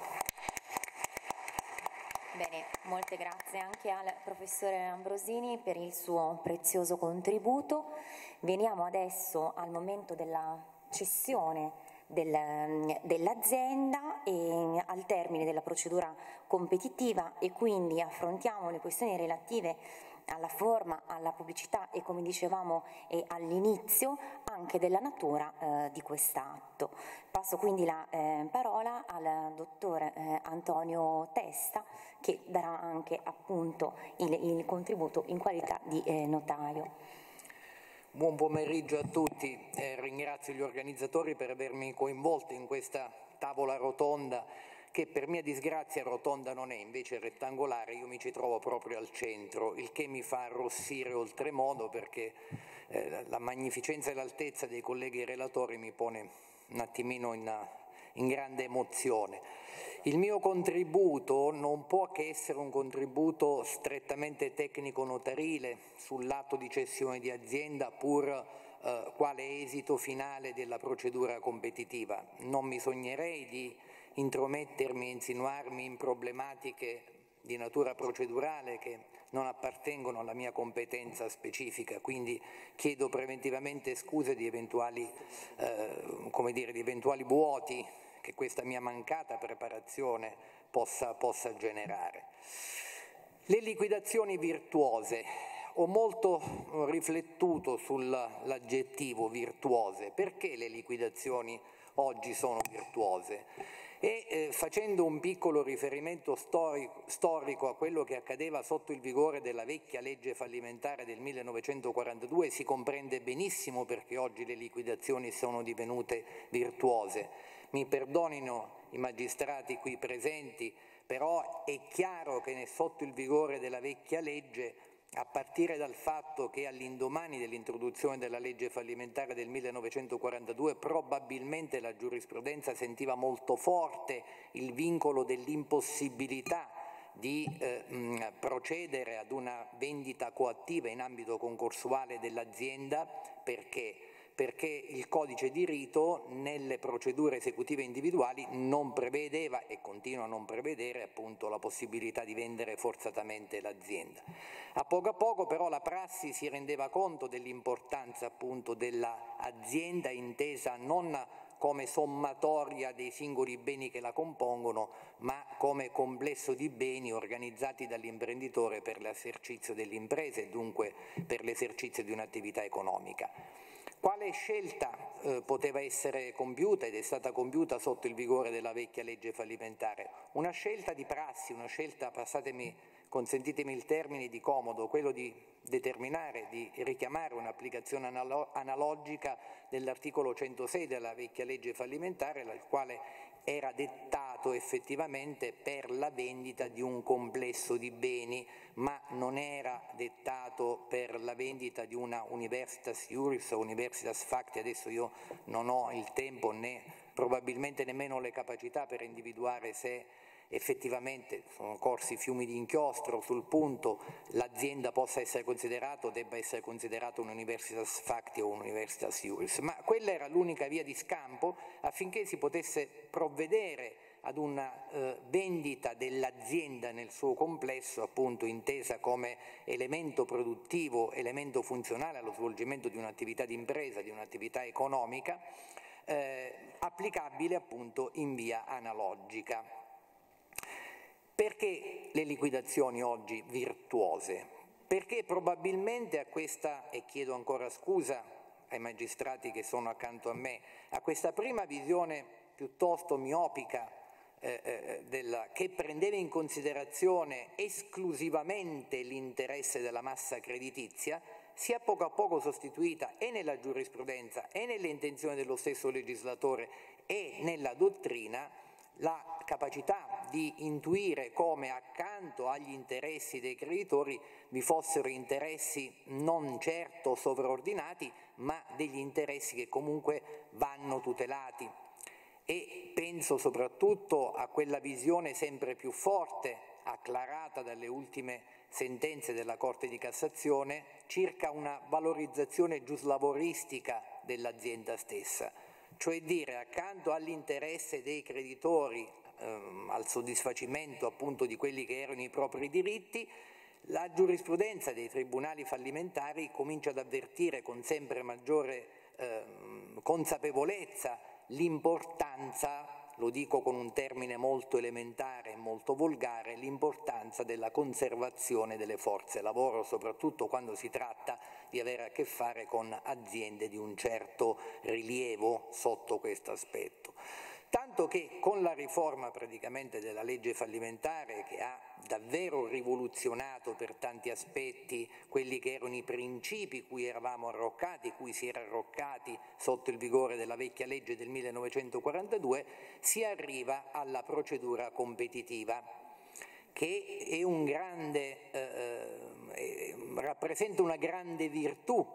Bene, molte grazie anche al professore Ambrosini per il suo prezioso contributo. Veniamo adesso al momento della cessione dell'azienda e al termine della procedura competitiva, e quindi affrontiamo le questioni relative alla forma, alla pubblicità e, come dicevamo all'inizio, anche della natura di quest'atto. Passo quindi la parola al dottor Antonio Testa, che darà anche appunto il contributo in qualità di notaio. Buon pomeriggio a tutti, ringrazio gli organizzatori per avermi coinvolto in questa tavola rotonda, che per mia disgrazia rotonda non è, invece è rettangolare. Io mi ci trovo proprio al centro, il che mi fa arrossire oltremodo, perché la magnificenza e l'altezza dei colleghi relatori mi pone un attimino in grande emozione. Il mio contributo non può che essere un contributo strettamente tecnico-notarile sul lato di cessione di azienda, pur quale esito finale della procedura competitiva. Non mi sognerei di intromettermi e insinuarmi in problematiche di natura procedurale che non appartengono alla mia competenza specifica, quindi chiedo preventivamente scuse di eventuali vuoti che questa mia mancata preparazione possa generare. Le liquidazioni virtuose. Ho molto riflettuto sull'aggettivo virtuose. Perché le liquidazioni oggi sono virtuose. E facendo un piccolo riferimento storico a quello che accadeva sotto il vigore della vecchia legge fallimentare del 1942, si comprende benissimo perché oggi le liquidazioni sono divenute virtuose. Mi perdonino i magistrati qui presenti, però è chiaro che sotto il vigore della vecchia legge, a partire dal fatto che all'indomani dell'introduzione della legge fallimentare del 1942 probabilmente la giurisprudenza sentiva molto forte il vincolo dell'impossibilità di procedere ad una vendita coattiva in ambito concorsuale dell'azienda. Perché il codice di rito nelle procedure esecutive individuali non prevedeva e continua a non prevedere appunto la possibilità di vendere forzatamente l'azienda. A poco però la prassi si rendeva conto dell'importanza appunto dell'azienda intesa non come sommatoria dei singoli beni che la compongono, ma come complesso di beni organizzati dall'imprenditore per l'esercizio dell'impresa e dunque per l'esercizio di un'attività economica. Quale scelta poteva essere compiuta ed è stata compiuta sotto il vigore della vecchia legge fallimentare? Una scelta di prassi, una scelta, consentitemi il termine, di comodo, quello di determinare, di richiamare un'applicazione analogica dell'articolo 106 della vecchia legge fallimentare, il quale era dettato effettivamente per la vendita di un complesso di beni, ma non era dettato per la vendita di una universitas iuris o universitas facti. Adesso io non ho il tempo né probabilmente nemmeno le capacità per individuare se effettivamente sono corsi fiumi di inchiostro sul punto l'azienda possa essere considerata o debba essere considerata un'universitas facti o un'universitas iuris, ma quella era l'unica via di scampo affinché si potesse provvedere ad una vendita dell'azienda nel suo complesso, appunto intesa come elemento produttivo, elemento funzionale allo svolgimento di un'attività di impresa, di un'attività economica, applicabile appunto in via analogica. Perché le liquidazioni oggi virtuose? Perché probabilmente a questa, e chiedo ancora scusa ai magistrati che sono accanto a me, a questa prima visione piuttosto miopica che prendeva in considerazione esclusivamente l'interesse della massa creditizia, si è a poco sostituita e nella giurisprudenza e nelle intenzioni dello stesso legislatore e nella dottrina la capacità di intuire come accanto agli interessi dei creditori vi fossero interessi non certo sovraordinati, ma degli interessi che comunque vanno tutelati. E penso soprattutto a quella visione sempre più forte, acclarata dalle ultime sentenze della Corte di Cassazione, circa una valorizzazione giuslavoristica dell'azienda stessa. Cioè dire, accanto all'interesse dei creditori, al soddisfacimento appunto di quelli che erano i propri diritti, la giurisprudenza dei tribunali fallimentari comincia ad avvertire con sempre maggiore consapevolezza l'importanza, lo dico con un termine molto elementare e molto volgare, l'importanza della conservazione delle forze lavoro, soprattutto quando si tratta di avere a che fare con aziende di un certo rilievo sotto questo aspetto. Tanto che con la riforma praticamente della legge fallimentare, che ha davvero rivoluzionato per tanti aspetti quelli che erano i principi cui eravamo arroccati, cui si era arroccati sotto il vigore della vecchia legge del 1942, si arriva alla procedura competitiva, che è un grande, rappresenta una grande virtù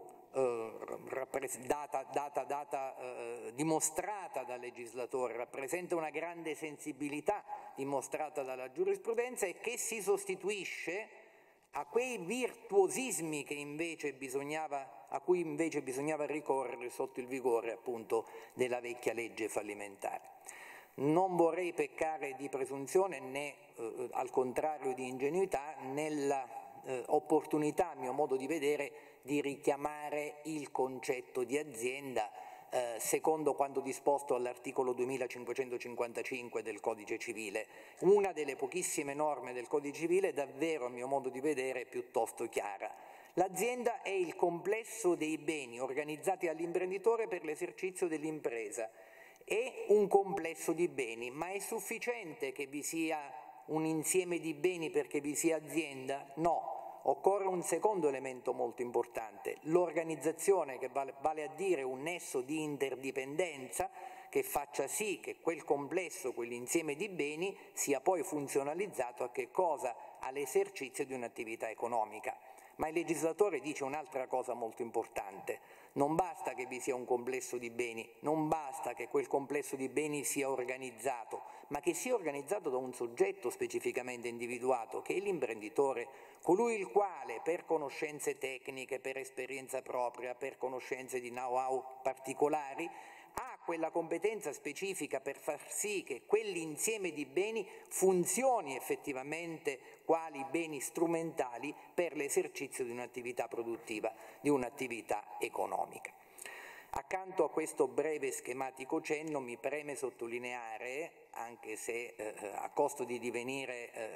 dimostrata dal legislatore, rappresenta una grande sensibilità dimostrata dalla giurisprudenza e che si sostituisce a quei virtuosismi che invece a cui invece bisognava ricorrere sotto il vigore appunto della vecchia legge fallimentare. Non vorrei peccare di presunzione né al contrario di ingenuità nella opportunità, a mio modo di vedere, di richiamare il concetto di azienda secondo quanto disposto all'articolo 2555 del Codice Civile, una delle pochissime norme del Codice Civile davvero, a mio modo di vedere, piuttosto chiara. L'azienda è il complesso dei beni organizzati dall'imprenditore per l'esercizio dell'impresa e un complesso di beni. Ma è sufficiente che vi sia un insieme di beni perché vi sia azienda? No, occorre un secondo elemento molto importante, l'organizzazione, che vale a dire un nesso di interdipendenza che faccia sì che quel complesso, quell'insieme di beni sia poi funzionalizzato a che cosa? All'esercizio di un'attività economica. Ma il legislatore dice un'altra cosa molto importante: non basta che vi sia un complesso di beni, non basta che quel complesso di beni sia organizzato, ma che sia organizzato da un soggetto specificamente individuato, che è l'imprenditore, colui il quale per conoscenze tecniche, per esperienza propria, per conoscenze di know-how particolari, ha quella competenza specifica per far sì che quell'insieme di beni funzioni effettivamente quali beni strumentali per l'esercizio di un'attività produttiva, di un'attività economica. Accanto a questo breve schematico cenno mi preme sottolineare, anche se a costo di divenire,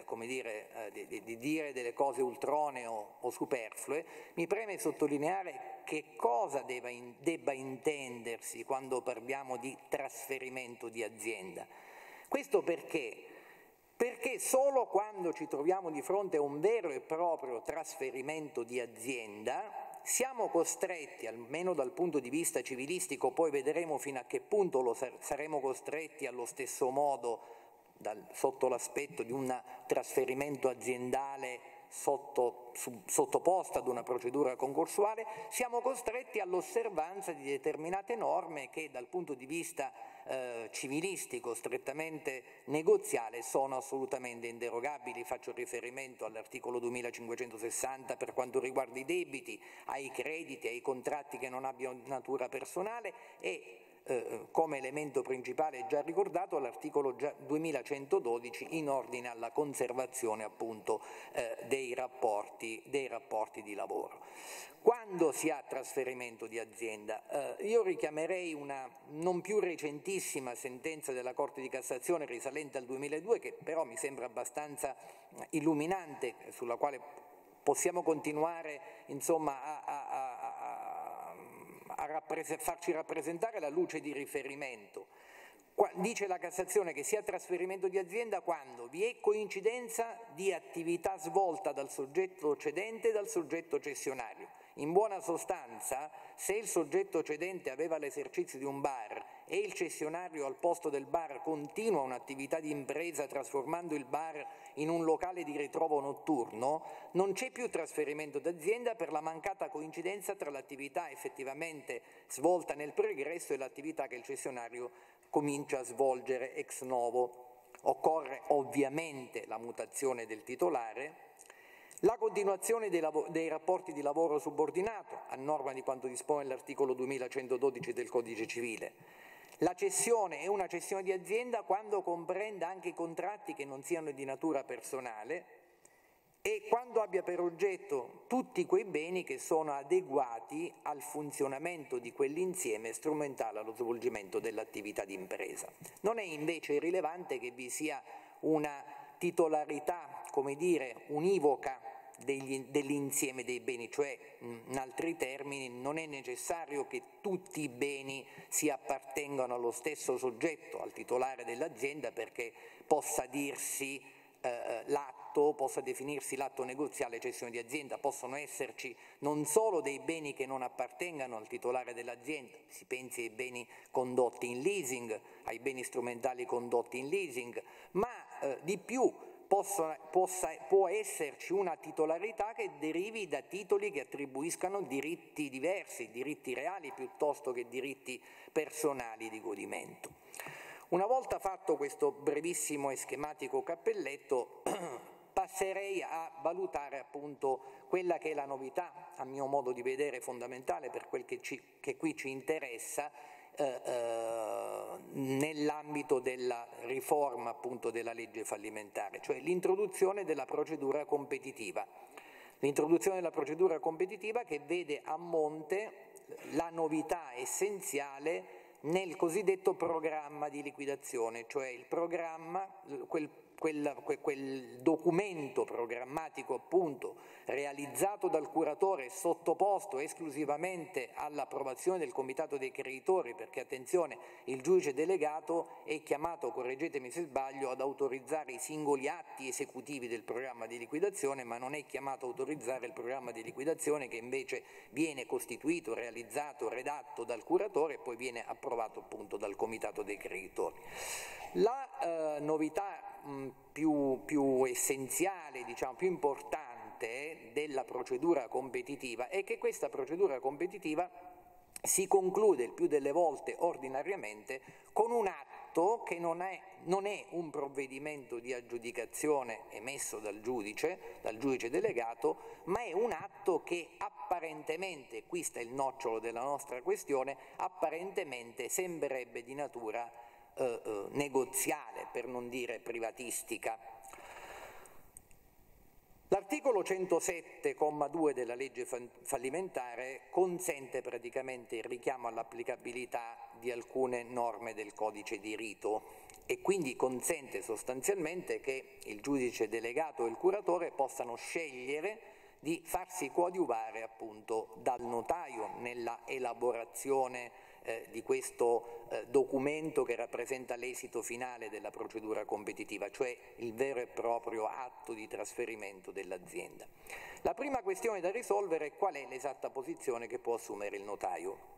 di dire delle cose ultronee o superflue, mi preme sottolineare che cosa debba intendersi quando parliamo di trasferimento di azienda. Questo perché? Perché solo quando ci troviamo di fronte a un vero e proprio trasferimento di azienda siamo costretti, almeno dal punto di vista civilistico, poi vedremo fino a che punto lo saremo costretti allo stesso modo sotto l'aspetto di un trasferimento aziendale sottoposta ad una procedura concorsuale, siamo costretti all'osservanza di determinate norme che dal punto di vista civilistico, strettamente negoziale, sono assolutamente inderogabili. Faccio riferimento all'articolo 2560 per quanto riguarda i debiti, ai crediti, ai contratti che non abbiano natura personale e come elemento principale già ricordato all'articolo 2112 in ordine alla conservazione appunto dei rapporti di lavoro. Quando si ha trasferimento di azienda? Io richiamerei una non più recentissima sentenza della Corte di Cassazione risalente al 2002 che però mi sembra abbastanza illuminante, sulla quale possiamo continuare insomma farci rappresentare la luce di riferimento. Dice la Cassazione che si ha trasferimento di azienda quando vi è coincidenza di attività svolta dal soggetto cedente e dal soggetto cessionario. In buona sostanza, se il soggetto cedente aveva l'esercizio di un bar e il cessionario al posto del bar continua un'attività di impresa trasformando il bar in un locale di ritrovo notturno, non c'è più trasferimento d'azienda per la mancata coincidenza tra l'attività effettivamente svolta nel pregresso e l'attività che il cessionario comincia a svolgere ex novo. Occorre ovviamente la mutazione del titolare, la continuazione dei rapporti di lavoro subordinato, a norma di quanto dispone l'articolo 2112 del Codice Civile. La cessione è una cessione di azienda quando comprenda anche contratti che non siano di natura personale e quando abbia per oggetto tutti quei beni che sono adeguati al funzionamento di quell'insieme strumentale allo svolgimento dell'attività di impresa. Non è invece irrilevante che vi sia una titolarità, come dire, univoca dell'insieme dei beni, cioè in altri termini non è necessario che tutti i beni si appartengano allo stesso soggetto, al titolare dell'azienda, perché possa dirsi possa definirsi l'atto negoziale cessione di azienda. Possono esserci non solo dei beni che non appartengano al titolare dell'azienda, si pensi ai beni condotti in leasing, ai beni strumentali condotti in leasing, ma di più può esserci una titolarità che derivi da titoli che attribuiscano diritti diversi, diritti reali piuttosto che diritti personali di godimento. Una volta fatto questo brevissimo e schematico cappelletto, passerei a valutare appunto quella che è la novità, a mio modo di vedere fondamentale per quel che qui ci interessa, nell'ambito della riforma appunto della legge fallimentare, cioè l'introduzione della procedura competitiva. L'introduzione della procedura competitiva che vede a monte la novità essenziale nel cosiddetto programma di liquidazione, cioè il programma, quel documento programmatico appunto realizzato dal curatore, sottoposto esclusivamente all'approvazione del comitato dei creditori, perché attenzione, il giudice delegato è chiamato, correggetemi se sbaglio, ad autorizzare i singoli atti esecutivi del programma di liquidazione, ma non è chiamato a autorizzare il programma di liquidazione che invece viene costituito, realizzato, redatto dal curatore e poi viene approvato appunto dal comitato dei creditori. La novità più essenziale, diciamo più importante della procedura competitiva è che questa procedura competitiva si conclude il più delle volte ordinariamente con un atto che non è un provvedimento di aggiudicazione emesso dal giudice delegato, ma è un atto che apparentemente, qui sta il nocciolo della nostra questione, apparentemente sembrerebbe di natura negoziale, per non dire privatistica. L'articolo 107,2 della legge fallimentare consente praticamente il richiamo all'applicabilità di alcune norme del codice di rito e quindi consente sostanzialmente che il giudice delegato e il curatore possano scegliere di farsi coadiuvare appunto dal notaio nella elaborazione di questo documento che rappresenta l'esito finale della procedura competitiva, cioè il vero e proprio atto di trasferimento dell'azienda. La prima questione da risolvere è qual è l'esatta posizione che può assumere il notaio.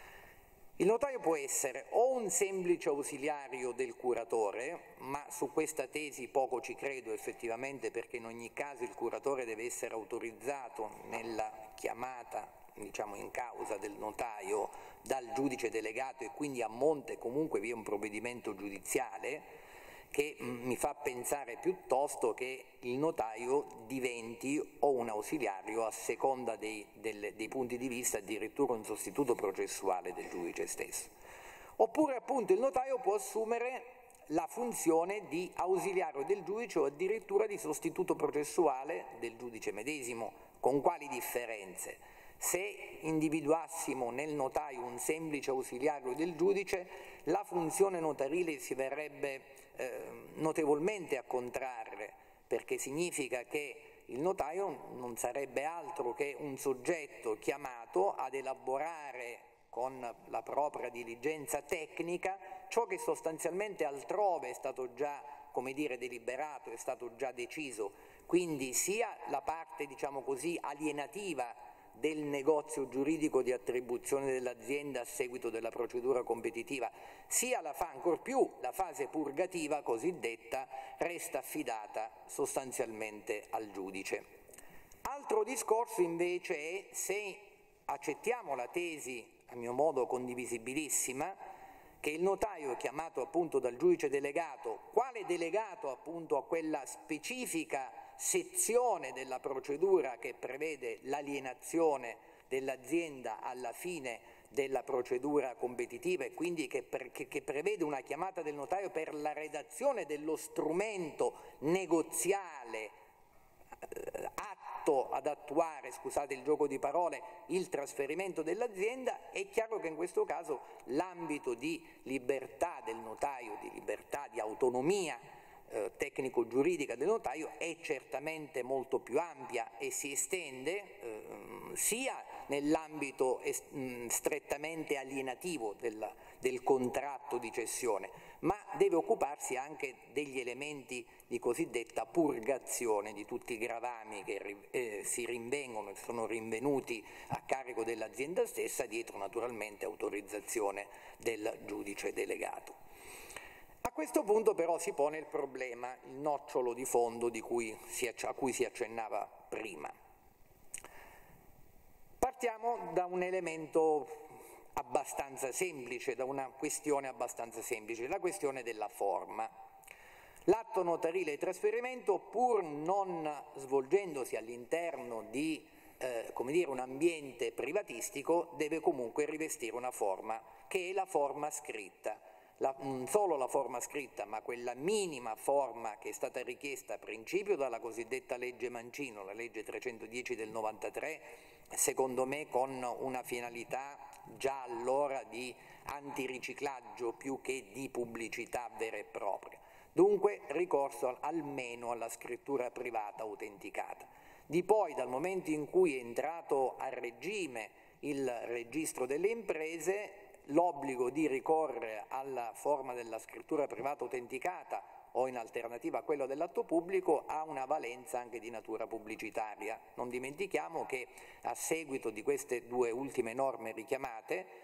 Il notaio può essere o un semplice ausiliario del curatore, ma su questa tesi poco ci credo effettivamente, perché in ogni caso il curatore deve essere autorizzato nella chiamata, diciamo, in causa del notaio dal giudice delegato e quindi a monte comunque vi è un provvedimento giudiziale che mi fa pensare piuttosto che il notaio diventi o un ausiliario a seconda dei punti di vista, addirittura un sostituto processuale del giudice stesso. Oppure appunto il notaio può assumere la funzione di ausiliario del giudice o addirittura di sostituto processuale del giudice medesimo. Con quali differenze? Se individuassimo nel notaio un semplice ausiliario del giudice, la funzione notarile si verrebbe notevolmente a contrarre, perché significa che il notaio non sarebbe altro che un soggetto chiamato ad elaborare con la propria diligenza tecnica ciò che sostanzialmente altrove è stato già, come dire, deliberato, è stato già deciso, quindi sia la parte, diciamo così, alienativa del negozio giuridico di attribuzione dell'azienda a seguito della procedura competitiva, sia ancor più la fase purgativa cosiddetta resta affidata sostanzialmente al giudice. Altro discorso invece è se accettiamo la tesi, a mio modo condivisibilissima, che il notaio è chiamato appunto dal giudice delegato, quale delegato appunto a quella specifica sezione della procedura che prevede l'alienazione dell'azienda alla fine della procedura competitiva e quindi che prevede una chiamata del notaio per la redazione dello strumento negoziale atto ad attuare, scusate il gioco di parole, il trasferimento dell'azienda. È chiaro che in questo caso l'ambito di libertà del notaio, di libertà, di autonomia tecnico-giuridica del notaio è certamente molto più ampia e si estende sia nell'ambito strettamente alienativo del contratto di cessione, ma deve occuparsi anche degli elementi di cosiddetta purgazione di tutti i gravami che si rinvengono e sono rinvenuti a carico dell'azienda stessa, dietro naturalmente autorizzazione del giudice delegato. A questo punto però si pone il problema, il nocciolo di fondo a cui si accennava prima. Partiamo da un elemento abbastanza semplice, da una questione abbastanza semplice, la questione della forma. L'atto notarile di trasferimento, pur non svolgendosi all'interno di come dire, un ambiente privatistico, deve comunque rivestire una forma che è la forma scritta. Non solo la forma scritta, ma quella minima forma che è stata richiesta a principio dalla cosiddetta legge Mancino, la legge 310 del 93, secondo me con una finalità già allora di antiriciclaggio più che di pubblicità vera e propria. Dunque ricorso almeno alla scrittura privata autenticata. Di poi, dal momento in cui è entrato a regime il registro delle imprese, l'obbligo di ricorrere alla forma della scrittura privata autenticata o in alternativa a quello dell'atto pubblico ha una valenza anche di natura pubblicitaria. Non dimentichiamo che a seguito di queste due ultime norme richiamate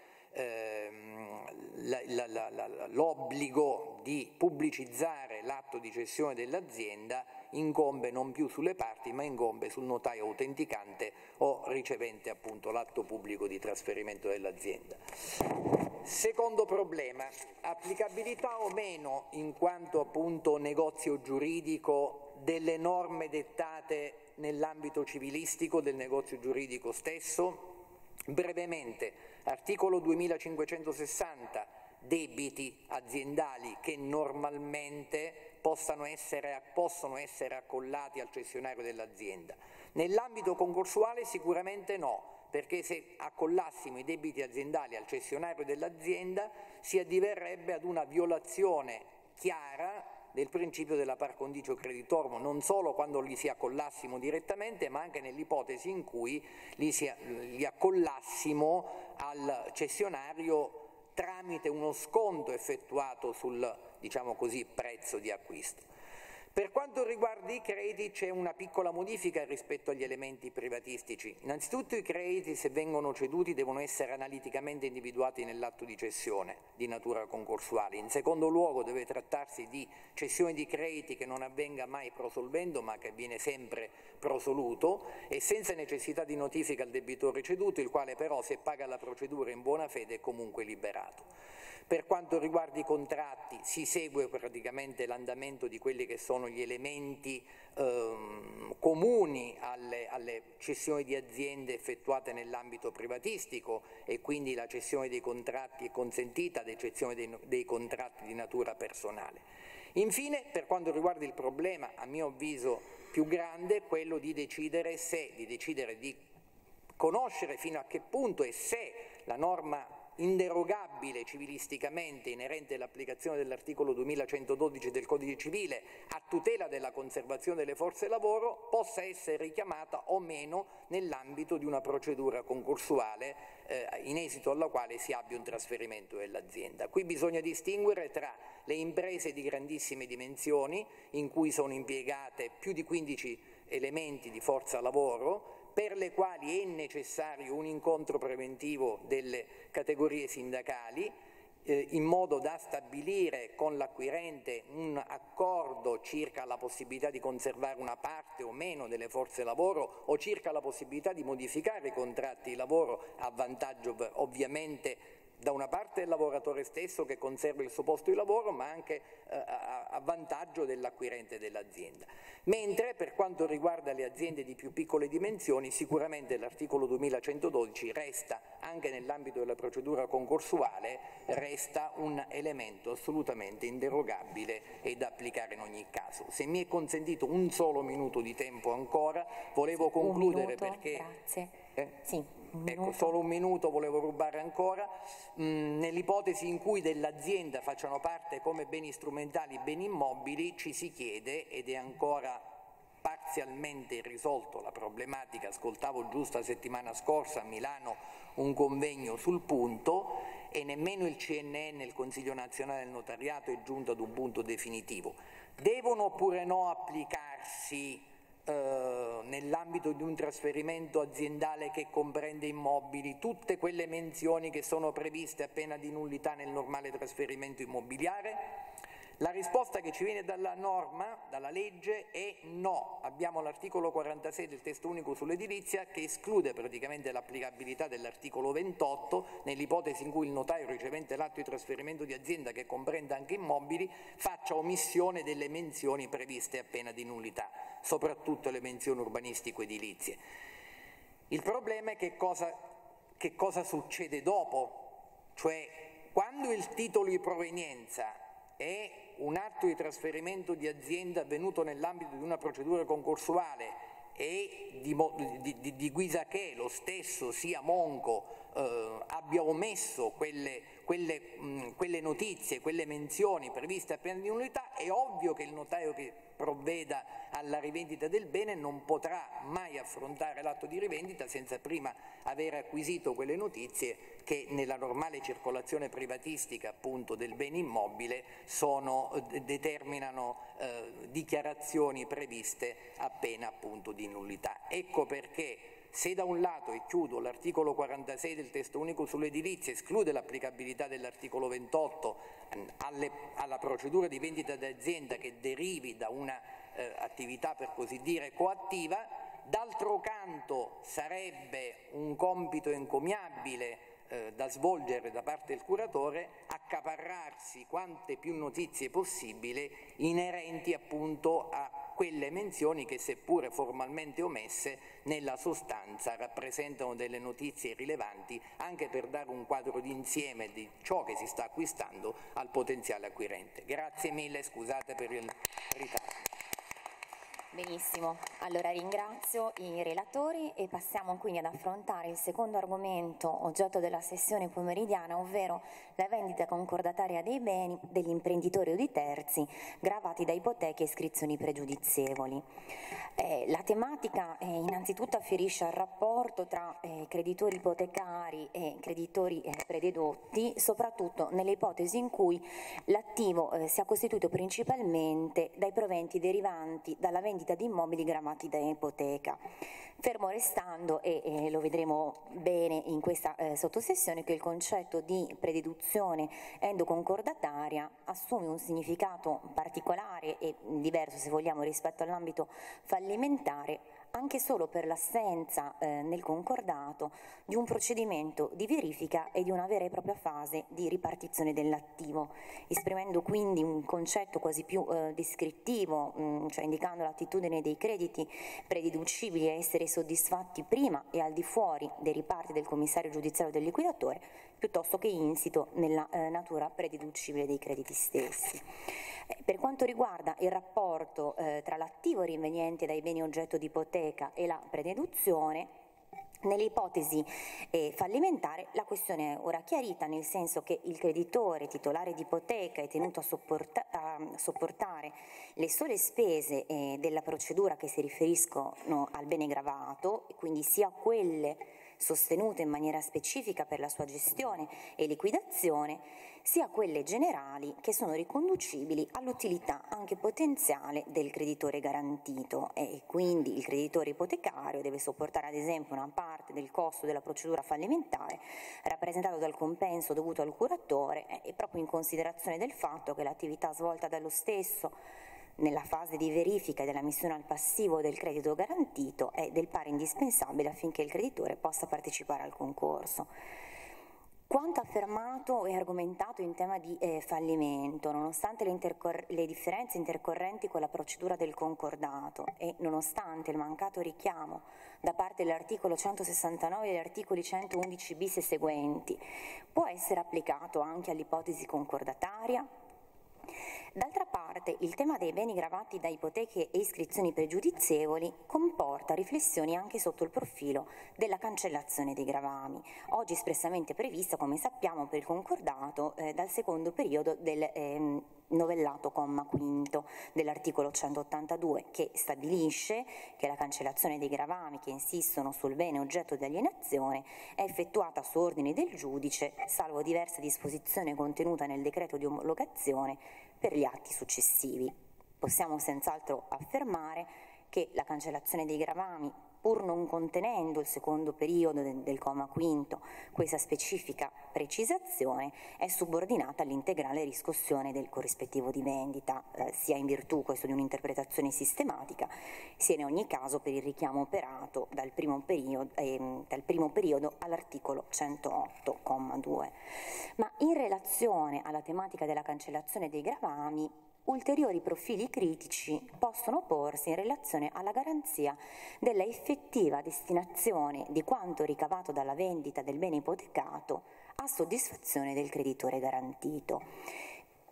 l'obbligo di pubblicizzare l'atto di cessione dell'azienda incombe non più sulle parti ma incombe sul notaio autenticante o ricevente appunto l'atto pubblico di trasferimento dell'azienda. Secondo problema, applicabilità o meno in quanto appunto negozio giuridico delle norme dettate nell'ambito civilistico del negozio giuridico stesso? Brevemente, articolo 2560, debiti aziendali che normalmente possono essere accollati al cessionario dell'azienda. Nell'ambito concorsuale sicuramente no, perché se accollassimo i debiti aziendali al cessionario dell'azienda si addiverrebbe ad una violazione chiara del principio della par condicio creditorum, non solo quando li si accollassimo direttamente, ma anche nell'ipotesi in cui li accollassimo al cessionario tramite uno sconto effettuato sul, diciamo così, prezzo di acquisto. Per quanto riguarda i crediti c'è una piccola modifica rispetto agli elementi privatistici. Innanzitutto i crediti, se vengono ceduti, devono essere analiticamente individuati nell'atto di cessione di natura concorsuale. In secondo luogo deve trattarsi di cessione di crediti che non avvenga mai prosolvendo ma che avviene sempre prosoluto e senza necessità di notifica al debitore ceduto, il quale però se paga la procedura in buona fede è comunque liberato. Per quanto riguarda i contratti si segue praticamente l'andamento di quelli che sono gli elementi comuni alle cessioni di aziende effettuate nell'ambito privatistico e quindi la cessione dei contratti è consentita ad eccezione dei contratti di natura personale. Infine, per quanto riguarda il problema, a mio avviso più grande, quello di decidere di conoscere fino a che punto e se la norma inderogabile civilisticamente inerente all'applicazione dell'articolo 2112 del Codice Civile a tutela della conservazione delle forze lavoro possa essere richiamata o meno nell'ambito di una procedura concorsuale in esito alla quale si abbia un trasferimento dell'azienda. Qui bisogna distinguere tra le imprese di grandissime dimensioni in cui sono impiegate più di 15 elementi di forza lavoro per le quali è necessario un incontro preventivo delle categorie sindacali in modo da stabilire con l'acquirente un accordo circa la possibilità di conservare una parte o meno delle forze lavoro o circa la possibilità di modificare i contratti di lavoro a vantaggio ovviamente da una parte del lavoratore stesso che conserva il suo posto di lavoro ma anche a vantaggio dell'acquirente dell'azienda. Mentre per quanto riguarda le aziende di più piccole dimensioni sicuramente l'articolo 2112 resta, anche nell'ambito della procedura concorsuale, resta un elemento assolutamente inderogabile e da applicare in ogni caso. Se mi è consentito un solo minuto di tempo ancora, volevo concludere perché... Grazie. Sì. Ecco, solo un minuto volevo rubare ancora. Nell'ipotesi in cui dell'azienda facciano parte come beni strumentali beni immobili ci si chiede, ed è ancora parzialmente irrisolto la problematica, ascoltavo giusto la settimana scorsa a Milano un convegno sul punto e nemmeno il CNN, il Consiglio Nazionale del Notariato, è giunto ad un punto definitivo. Devono oppure no applicarsi nell'ambito di un trasferimento aziendale che comprende immobili tutte quelle menzioni che sono previste a pena di nullità nel normale trasferimento immobiliare? La risposta che ci viene dalla norma, dalla legge, è no. Abbiamo l'articolo 46 del testo unico sull'edilizia che esclude praticamente l'applicabilità dell'articolo 28 nell'ipotesi in cui il notaio ricevente l'atto di trasferimento di azienda che comprenda anche immobili faccia omissione delle menzioni previste a pena di nullità, soprattutto le menzioni urbanistico-edilizie. Il problema è che cosa succede dopo, cioè quando il titolo di provenienza è un atto di trasferimento di azienda avvenuto nell'ambito di una procedura concorsuale e di guisa che lo stesso sia Monco abbia omesso quelle notizie, quelle menzioni previste a pena di nullità, è ovvio che il notaio che provveda alla rivendita del bene non potrà mai affrontare l'atto di rivendita senza prima aver acquisito quelle notizie che nella normale circolazione privatistica appunto del bene immobile determinano dichiarazioni previste a pena appunto di nullità. Ecco perché se da un lato, e chiudo, l'articolo 46 del testo unico sull'edilizia esclude l'applicabilità dell'articolo 28 alla procedura di vendita d'azienda che derivi da una attività per così dire coattiva, d'altro canto sarebbe un compito encomiabile da svolgere da parte del curatore accaparrarsi quante più notizie possibile inerenti appunto a quelle menzioni che, seppure formalmente omesse, nella sostanza rappresentano delle notizie rilevanti anche per dare un quadro d'insieme di ciò che si sta acquistando al potenziale acquirente. Grazie mille, scusate per il ritardo. Benissimo, allora ringrazio i relatori e passiamo quindi ad affrontare il secondo argomento oggetto della sessione pomeridiana, ovvero la vendita concordataria dei beni degli imprenditori o di terzi gravati da ipoteche e iscrizioni pregiudizievoli. La tematica innanzitutto afferisce al rapporto tra creditori ipotecari e creditori prededotti, soprattutto nelle ipotesi in cui l'attivo sia costituito principalmente dai proventi derivanti dalla vendita di immobili gravati da ipoteca, fermo restando, e lo vedremo bene in questa sottosessione, che il concetto di prededuzione endoconcordataria assume un significato particolare e diverso, se vogliamo, rispetto all'ambito fallimentare, anche solo per l'assenza nel concordato di un procedimento di verifica e di una vera e propria fase di ripartizione dell'attivo, esprimendo quindi un concetto quasi più descrittivo, cioè indicando l'attitudine dei crediti prededucibili a essere soddisfatti prima e al di fuori dei riparti del commissario giudiziario del liquidatore, piuttosto che insito nella natura prededucibile dei crediti stessi. Per quanto riguarda il rapporto tra l'attivo rinveniente dai beni oggetto di ipoteca e la prededuzione, nelle ipotesi fallimentare la questione è ora chiarita, nel senso che il creditore titolare di ipoteca è tenuto a sopportare le sole spese della procedura che si riferiscono al bene gravato, e quindi sia quelle sostenute in maniera specifica per la sua gestione e liquidazione, sia quelle generali che sono riconducibili all'utilità anche potenziale del creditore garantito, e quindi il creditore ipotecario deve sopportare ad esempio una parte del costo della procedura fallimentare rappresentato dal compenso dovuto al curatore, e proprio in considerazione del fatto che l'attività svolta dallo stesso nella fase di verifica della missione al passivo del credito garantito è del pari indispensabile affinché il creditore possa partecipare al concorso. Quanto affermato e argomentato in tema di fallimento, nonostante le differenze intercorrenti con la procedura del concordato e nonostante il mancato richiamo da parte dell'articolo 169 e degli articoli 111 bis e seguenti, può essere applicato anche all'ipotesi concordataria? D'altra parte, il tema dei beni gravati da ipoteche e iscrizioni pregiudizievoli comporta riflessioni anche sotto il profilo della cancellazione dei gravami, oggi espressamente prevista, come sappiamo, per il concordato dal secondo periodo del novellato comma quinto dell'articolo 182, che stabilisce che la cancellazione dei gravami che insistono sul bene oggetto di alienazione è effettuata su ordine del giudice, salvo diversa disposizione contenuta nel decreto di omologazione per gli atti successivi. Possiamo senz'altro affermare che la cancellazione dei gravami, pur non contenendo il secondo periodo del comma quinto questa specifica precisazione, è subordinata all'integrale riscossione del corrispettivo di vendita, sia in virtù questo di un'interpretazione sistematica, sia in ogni caso per il richiamo operato dal primo periodo all'articolo 108,2. Ma in relazione alla tematica della cancellazione dei gravami, ulteriori profili critici possono porsi in relazione alla garanzia della effettiva destinazione di quanto ricavato dalla vendita del bene ipotecato a soddisfazione del creditore garantito.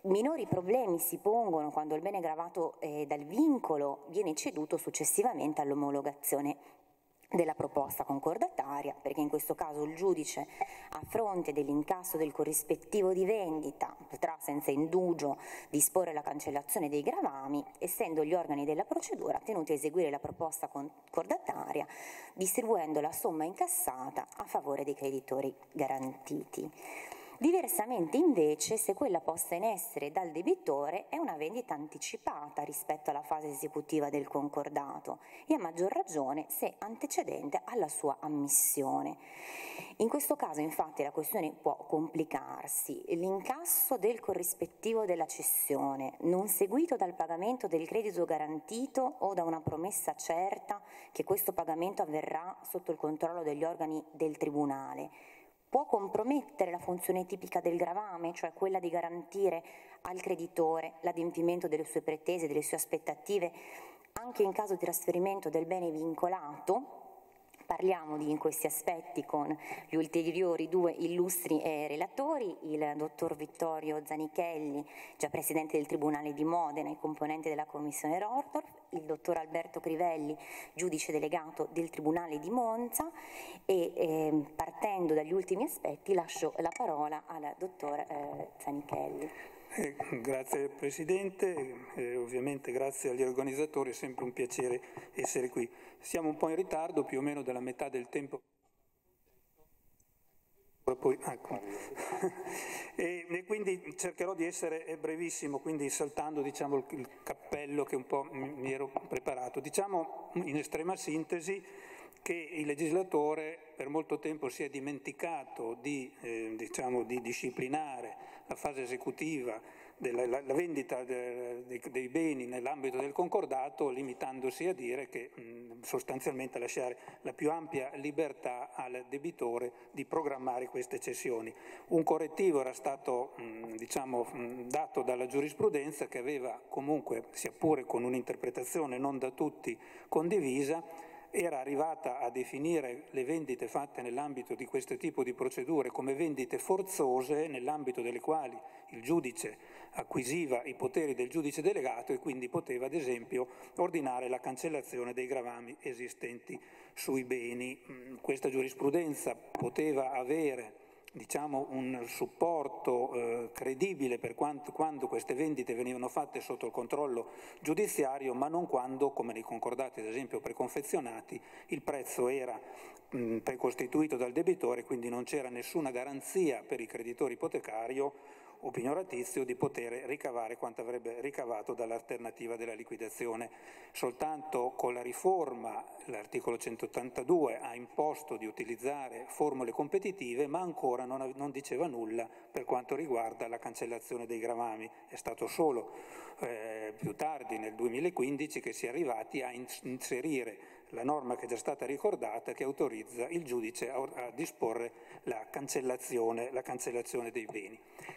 Minori problemi si pongono quando il bene gravato dal vincolo viene ceduto successivamente all'omologazione della proposta concordataria, perché in questo caso il giudice, a fronte dell'incasso del corrispettivo di vendita, potrà senza indugio disporre la cancellazione dei gravami, essendo gli organi della procedura tenuti a eseguire la proposta concordataria, distribuendo la somma incassata a favore dei creditori garantiti. Diversamente invece se quella posta in essere dal debitore è una vendita anticipata rispetto alla fase esecutiva del concordato e a maggior ragione se antecedente alla sua ammissione. In questo caso infatti la questione può complicarsi. L'incasso del corrispettivo della cessione non seguito dal pagamento del credito garantito o da una promessa certa che questo pagamento avverrà sotto il controllo degli organi del Tribunale può compromettere la funzione tipica del gravame, cioè quella di garantire al creditore l'adempimento delle sue pretese, delle sue aspettative, anche in caso di trasferimento del bene vincolato. Parliamo in questi aspetti con gli ulteriori due illustri relatori, il dottor Vittorio Zanichelli, già presidente del Tribunale di Modena e componente della Commissione Rordorf, il dottor Alberto Crivelli, giudice delegato del Tribunale di Monza e partendo dagli ultimi aspetti lascio la parola al dottor Zanichelli. Grazie Presidente, ovviamente grazie agli organizzatori, è sempre un piacere essere qui. Siamo un po' in ritardo, più o meno della metà del tempo. E quindi cercherò di essere brevissimo, quindi saltando diciamo, il cappello che un po' mi ero preparato. Diciamo in estrema sintesi che il legislatore per molto tempo si è dimenticato di disciplinare la fase esecutiva, la vendita dei beni nell'ambito del concordato, limitandosi a dire che sostanzialmente lasciare la più ampia libertà al debitore di programmare queste cessioni. Un correttivo era stato dato dalla giurisprudenza che aveva comunque, sia pure con un'interpretazione non da tutti condivisa, era arrivata a definire le vendite fatte nell'ambito di questo tipo di procedure come vendite forzose, nell'ambito delle quali il giudice acquisiva i poteri del giudice delegato e quindi poteva ad esempio ordinare la cancellazione dei gravami esistenti sui beni. Questa giurisprudenza poteva avere un supporto credibile per quando queste vendite venivano fatte sotto il controllo giudiziario, ma non quando, come nei concordati ad esempio preconfezionati, il prezzo era precostituito dal debitore, quindi non c'era nessuna garanzia per i creditori ipotecario o pignoratizio di poter ricavare quanto avrebbe ricavato dall'alternativa della liquidazione. Soltanto con la riforma l'articolo 182 ha imposto di utilizzare formule competitive, ma ancora non diceva nulla per quanto riguarda la cancellazione dei gravami. È stato solo più tardi, nel 2015, che si è arrivati a inserire la norma che è già stata ricordata, che autorizza il giudice a disporre la cancellazione dei beni.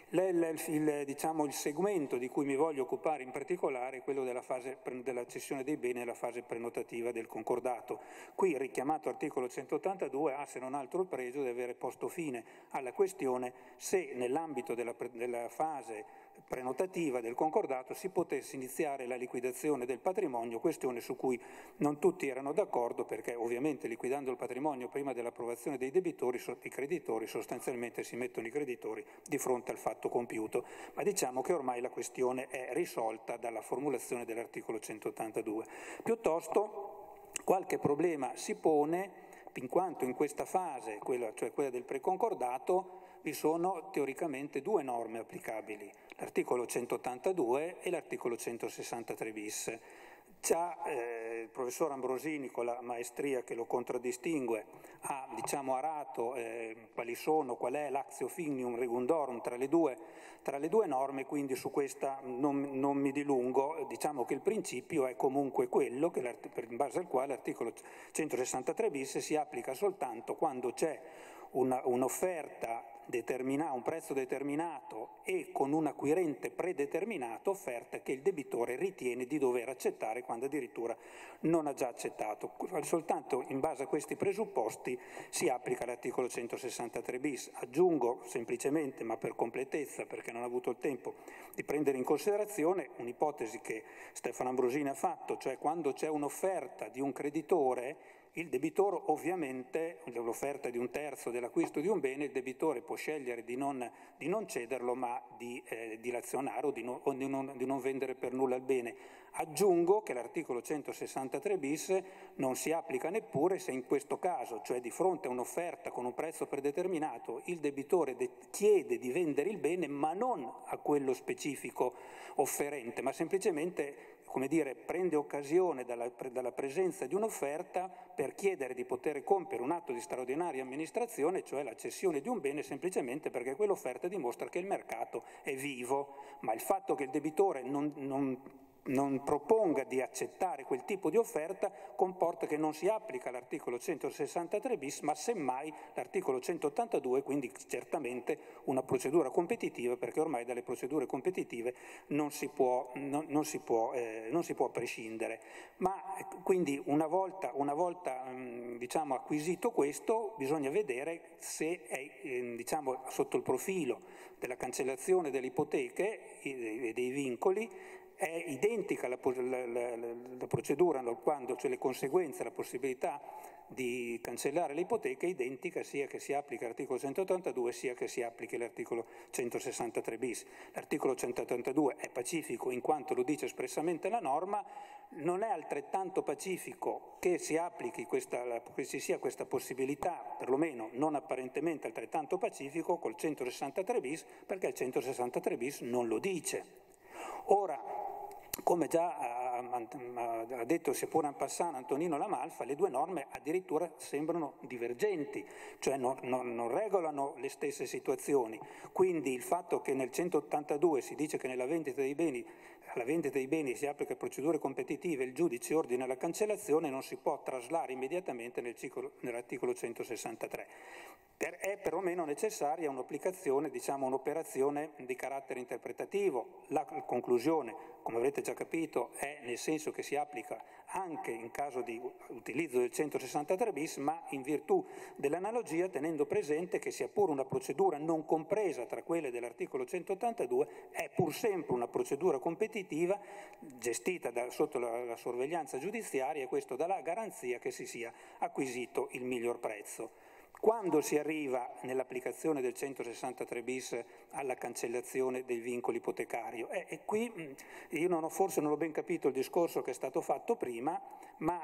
Il segmento di cui mi voglio occupare in particolare è quello della cessione dei beni nella fase prenotativa del concordato. Qui il richiamato articolo 182 ha se non altro il pregio di avere posto fine alla questione se nell'ambito della fase prenotativa del concordato si potesse iniziare la liquidazione del patrimonio, questione su cui non tutti erano d'accordo, perché ovviamente liquidando il patrimonio prima dell'approvazione dei debitori, i creditori sostanzialmente si mettono i creditori di fronte al fatto compiuto, ma diciamo che ormai la questione è risolta dalla formulazione dell'articolo 182. Piuttosto qualche problema si pone in quanto in questa fase, cioè quella del preconcordato, vi sono teoricamente due norme applicabili, l'articolo 182 e l'articolo 163 bis. Già il professor Ambrosini, con la maestria che lo contraddistingue, ha arato qual è l'actio finium regundiorum tra le due norme, quindi su questa non mi dilungo. Diciamo che il principio è comunque quello in base al quale l'articolo 163 bis si applica soltanto quando c'è un'offerta un prezzo determinato e con un acquirente predeterminato offerta che il debitore ritiene di dover accettare quando addirittura non ha già accettato. Soltanto in base a questi presupposti si applica l'articolo 163 bis. Aggiungo semplicemente, ma per completezza, perché non ho avuto il tempo di prendere in considerazione, un'ipotesi che Stefano Ambrosini ha fatto, cioè quando c'è un'offerta di un creditore, il debitore ovviamente, l'offerta di un terzo dell'acquisto di un bene, il debitore può scegliere di non cederlo ma di dilazionare o di non vendere per nulla il bene. Aggiungo che l'articolo 163 bis non si applica neppure se in questo caso, cioè di fronte a un'offerta con un prezzo predeterminato, il debitore chiede di vendere il bene ma non a quello specifico offerente, ma semplicemente prende occasione dalla presenza di un'offerta per chiedere di poter compiere un atto di straordinaria amministrazione, cioè la cessione di un bene semplicemente perché quell'offerta dimostra che il mercato è vivo, ma il fatto che il debitore non proponga di accettare quel tipo di offerta comporta che non si applica l'articolo 163 bis, ma semmai l'articolo 182, quindi certamente una procedura competitiva, perché ormai dalle procedure competitive non si può prescindere. Ma quindi una volta acquisito questo, bisogna vedere se è sotto il profilo della cancellazione delle ipoteche e dei vincoli è identica la procedura quando c'è le conseguenze, la possibilità di cancellare le ipoteche è identica sia che si applichi l'articolo 182 sia che si applichi l'articolo 163 bis. L'articolo 182 è pacifico in quanto lo dice espressamente la norma, non è altrettanto pacifico che si applichi che ci sia questa possibilità, perlomeno non apparentemente altrettanto pacifico col 163 bis, perché il 163 bis non lo dice. Ora, come già ha detto seppur en passant Antonino Lamalfa, le due norme addirittura sembrano divergenti, cioè non regolano le stesse situazioni. Quindi il fatto che nel 182 si dice che alla vendita dei beni si applica procedure competitive e il giudice ordina la cancellazione non si può traslare immediatamente nell'articolo 163. È perlomeno necessaria un'applicazione, un'operazione di carattere interpretativo. La conclusione, come avrete già capito, è nel senso che si applica anche in caso di utilizzo del 163 bis, ma in virtù dell'analogia tenendo presente che sia pure una procedura non compresa tra quelle dell'articolo 182, è pur sempre una procedura competitiva gestita sotto la sorveglianza giudiziaria e questo dà la garanzia che si sia acquisito il miglior prezzo. Quando si arriva nell'applicazione del 163 bis alla cancellazione dei vincoli ipotecario? E qui io forse non ho ben capito il discorso che è stato fatto prima, ma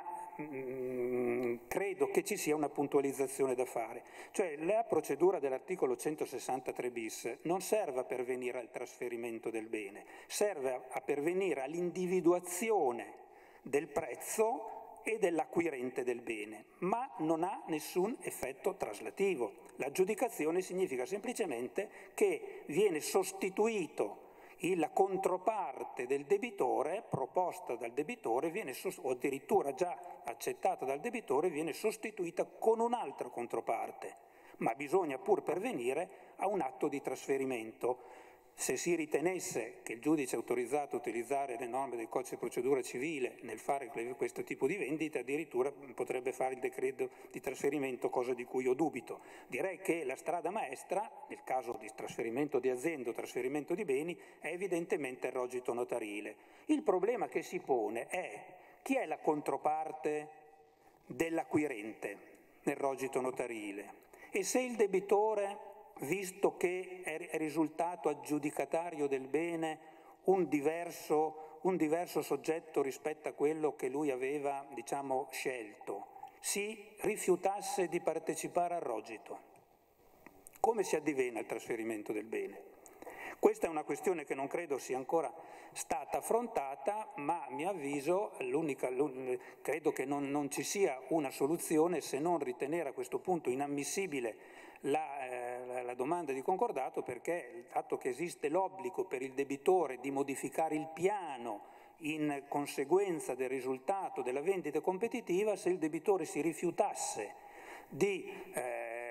credo che ci sia una puntualizzazione da fare. Cioè la procedura dell'articolo 163 bis non serve a pervenire al trasferimento del bene, serve a pervenire all'individuazione del prezzo e dell'acquirente del bene, ma non ha nessun effetto traslativo. L'aggiudicazione significa semplicemente che viene sostituito la controparte del debitore, proposta dal debitore, o addirittura già accettata dal debitore, viene sostituita con un'altra controparte, ma bisogna pur pervenire a un atto di trasferimento. Se si ritenesse che il giudice è autorizzato a utilizzare le norme del codice di procedura civile nel fare questo tipo di vendita, addirittura potrebbe fare il decreto di trasferimento, cosa di cui io dubito. Direi che la strada maestra, nel caso di trasferimento di azienda o trasferimento di beni, è evidentemente il rogito notarile. Il problema che si pone è: chi è la controparte dell'acquirente nel rogito notarile? E se il debitore, visto che è risultato aggiudicatario del bene un diverso soggetto rispetto a quello che lui aveva, scelto, si rifiutasse di partecipare al rogito, come si addiviene al trasferimento del bene? Questa è una questione che non credo sia ancora stata affrontata, ma a mio avviso credo che non ci sia una soluzione se non ritenere a questo punto inammissibile la domanda di concordato, perché il fatto che esiste l'obbligo per il debitore di modificare il piano in conseguenza del risultato della vendita competitiva, se il debitore si rifiutasse di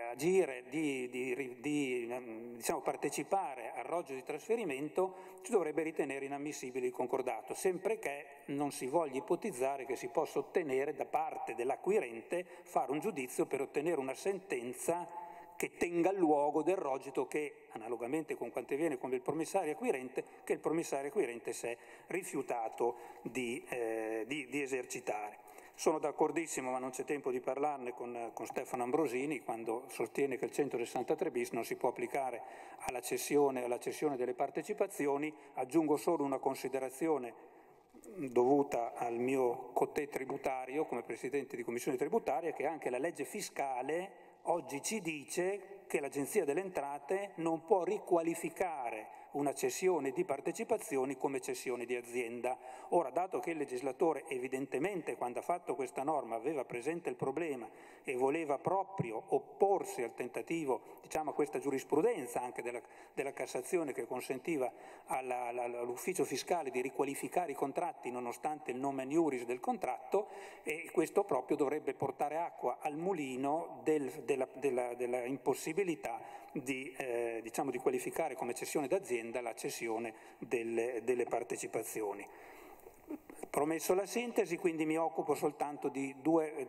agire, diciamo, partecipare al roggio di trasferimento, si dovrebbe ritenere inammissibile il concordato, sempre che non si voglia ipotizzare che si possa ottenere da parte dell'acquirente, fare un giudizio per ottenere una sentenza che tenga il luogo del rogito che, analogamente con quanto avviene con il promissario acquirente, che il promissario acquirente si è rifiutato di esercitare. Sono d'accordissimo, ma non c'è tempo di parlarne, con Stefano Ambrosini quando sostiene che il 163 bis non si può applicare alla cessione delle partecipazioni. Aggiungo solo una considerazione dovuta al mio cotè tributario come Presidente di Commissione tributaria, che anche la legge fiscale oggi ci dice che l'Agenzia delle Entrate non può riqualificare una cessione di partecipazioni come cessione di azienda. Ora, dato che il legislatore evidentemente quando ha fatto questa norma aveva presente il problema e voleva proprio opporsi al tentativo, diciamo a questa giurisprudenza anche della Cassazione che consentiva all'ufficio fiscale di riqualificare i contratti nonostante il nomen iuris del contratto, e questo proprio dovrebbe portare acqua al mulino della impossibilità di qualificare come cessione d'azienda la cessione delle partecipazioni. Promesso la sintesi, quindi mi occupo soltanto di due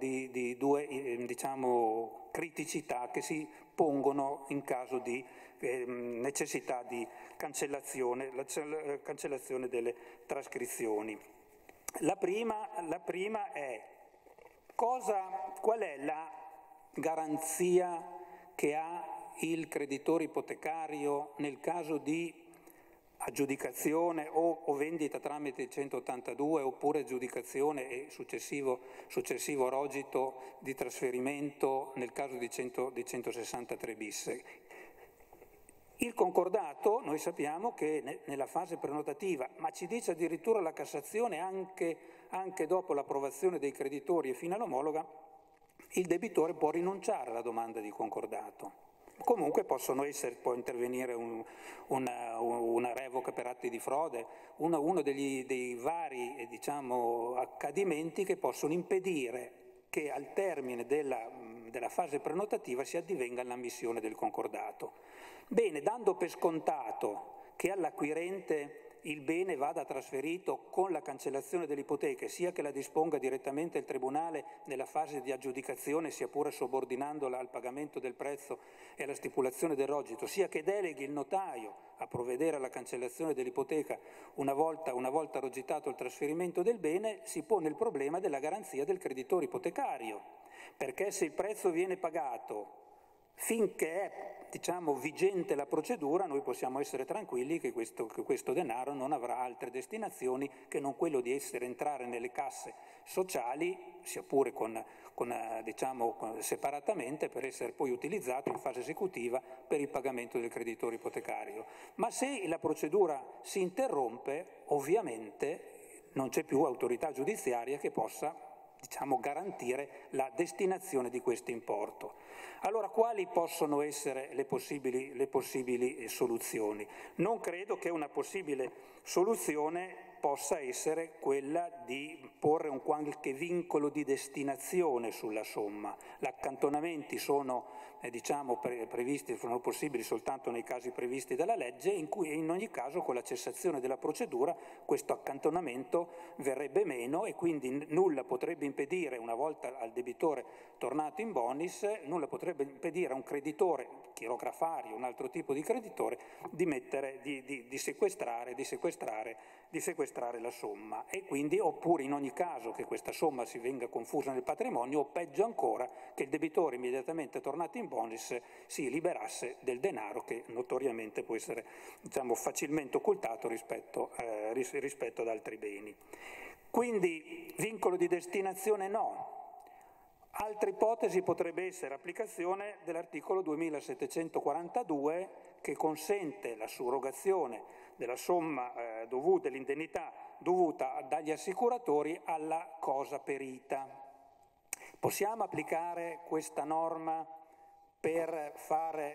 criticità che si pongono in caso di necessità di cancellazione delle trascrizioni. La prima è qual è la garanzia che ha il creditore ipotecario nel caso di aggiudicazione o vendita tramite il 182 oppure aggiudicazione e successivo rogito di trasferimento nel caso di 163 bis. Il concordato noi sappiamo che nella fase prenotativa, ma ci dice addirittura la Cassazione anche dopo l'approvazione dei creditori e fino all'omologa, il debitore può rinunciare alla domanda di concordato. Comunque può intervenire una revoca per atti di frode, uno dei vari accadimenti che possono impedire che al termine della fase prenotativa si addivenga all'ammissione del concordato. Bene, dando per scontato che all'acquirente il bene vada trasferito con la cancellazione dell'ipoteca, sia che la disponga direttamente il Tribunale nella fase di aggiudicazione, sia pure subordinandola al pagamento del prezzo e alla stipulazione del rogito, sia che deleghi il notaio a provvedere alla cancellazione dell'ipoteca una volta rogitato il trasferimento del bene, si pone il problema della garanzia del creditore ipotecario, perché se il prezzo viene pagato finché è vigente la procedura, noi possiamo essere tranquilli che questo denaro non avrà altre destinazioni che non quello di entrare nelle casse sociali, sia pure separatamente, per essere poi utilizzato in fase esecutiva per il pagamento del creditore ipotecario. Ma se la procedura si interrompe, ovviamente non c'è più autorità giudiziaria che possa garantire la destinazione di questo importo. Allora, quali possono essere le possibili soluzioni? Non credo che una possibile soluzione possa essere quella di porre un qualche vincolo di destinazione sulla somma. Gli accantonamenti sono previsti, sono possibili soltanto nei casi previsti dalla legge, in cui in ogni caso con la cessazione della procedura questo accantonamento verrebbe meno e quindi nulla potrebbe impedire, una volta al debitore tornato in bonis, nulla potrebbe impedire a un creditore, chirografario, un altro tipo di creditore, di sequestrare la somma, e quindi oppure in ogni caso che questa somma si venga confusa nel patrimonio, o peggio ancora che il debitore immediatamente tornato in bonis si liberasse del denaro che notoriamente può essere facilmente occultato rispetto ad altri beni. Quindi vincolo di destinazione no. Altra ipotesi potrebbe essere applicazione dell'articolo 2742 che consente la surrogazione della somma dell'indennità dovuta dagli assicuratori alla cosa perita. Possiamo applicare questa norma per fare,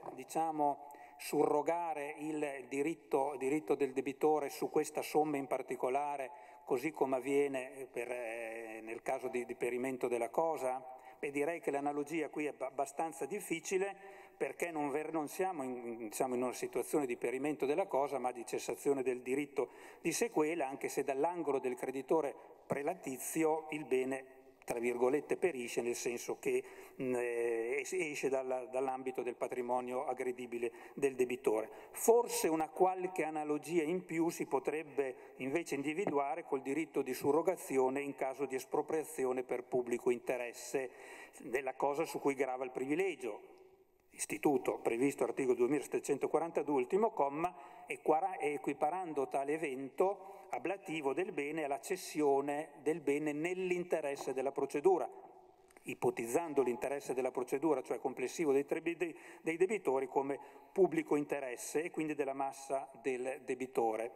surrogare il diritto del debitore su questa somma in particolare, così come avviene nel caso di perimento della cosa? E direi che l'analogia qui è abbastanza difficile, perché non siamo in una situazione di perimento della cosa, ma di cessazione del diritto di sequela, anche se dall'angolo del creditore prelatizio il bene, tra virgolette, perisce, nel senso che esce dall'ambito del patrimonio aggredibile del debitore. Forse una qualche analogia in più si potrebbe invece individuare col diritto di surrogazione in caso di espropriazione per pubblico interesse della cosa su cui grava il privilegio, istituto previsto all'articolo 2742, ultimo comma, equiparando tale evento ablativo del bene alla cessione del bene nell'interesse della procedura, ipotizzando l'interesse della procedura, cioè complessivo dei debitori, come pubblico interesse e quindi della massa del debitore,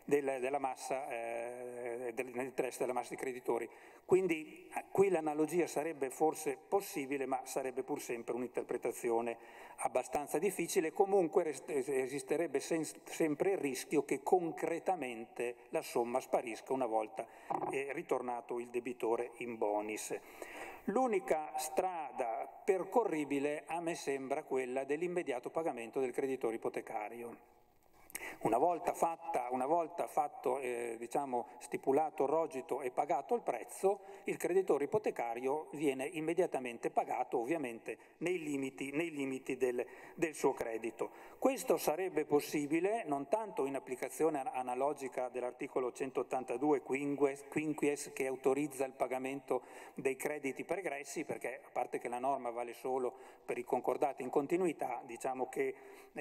nell'interesse della massa di creditori. Quindi qui l'analogia sarebbe forse possibile, ma sarebbe pur sempre un'interpretazione abbastanza difficile. Comunque esisterebbe sempre il rischio che concretamente la somma sparisca una volta ritornato il debitore in bonis. L'unica strada percorribile a me sembra quella dell'immediato pagamento del creditore ipotecario. Una volta fatto, stipulato il rogito e pagato il prezzo, il creditore ipotecario viene immediatamente pagato, ovviamente nei limiti del suo credito. Questo sarebbe possibile non tanto in applicazione analogica dell'articolo 182 quinquies, che autorizza il pagamento dei crediti pregressi, perché a parte che la norma vale solo per i concordati in continuità, diciamo che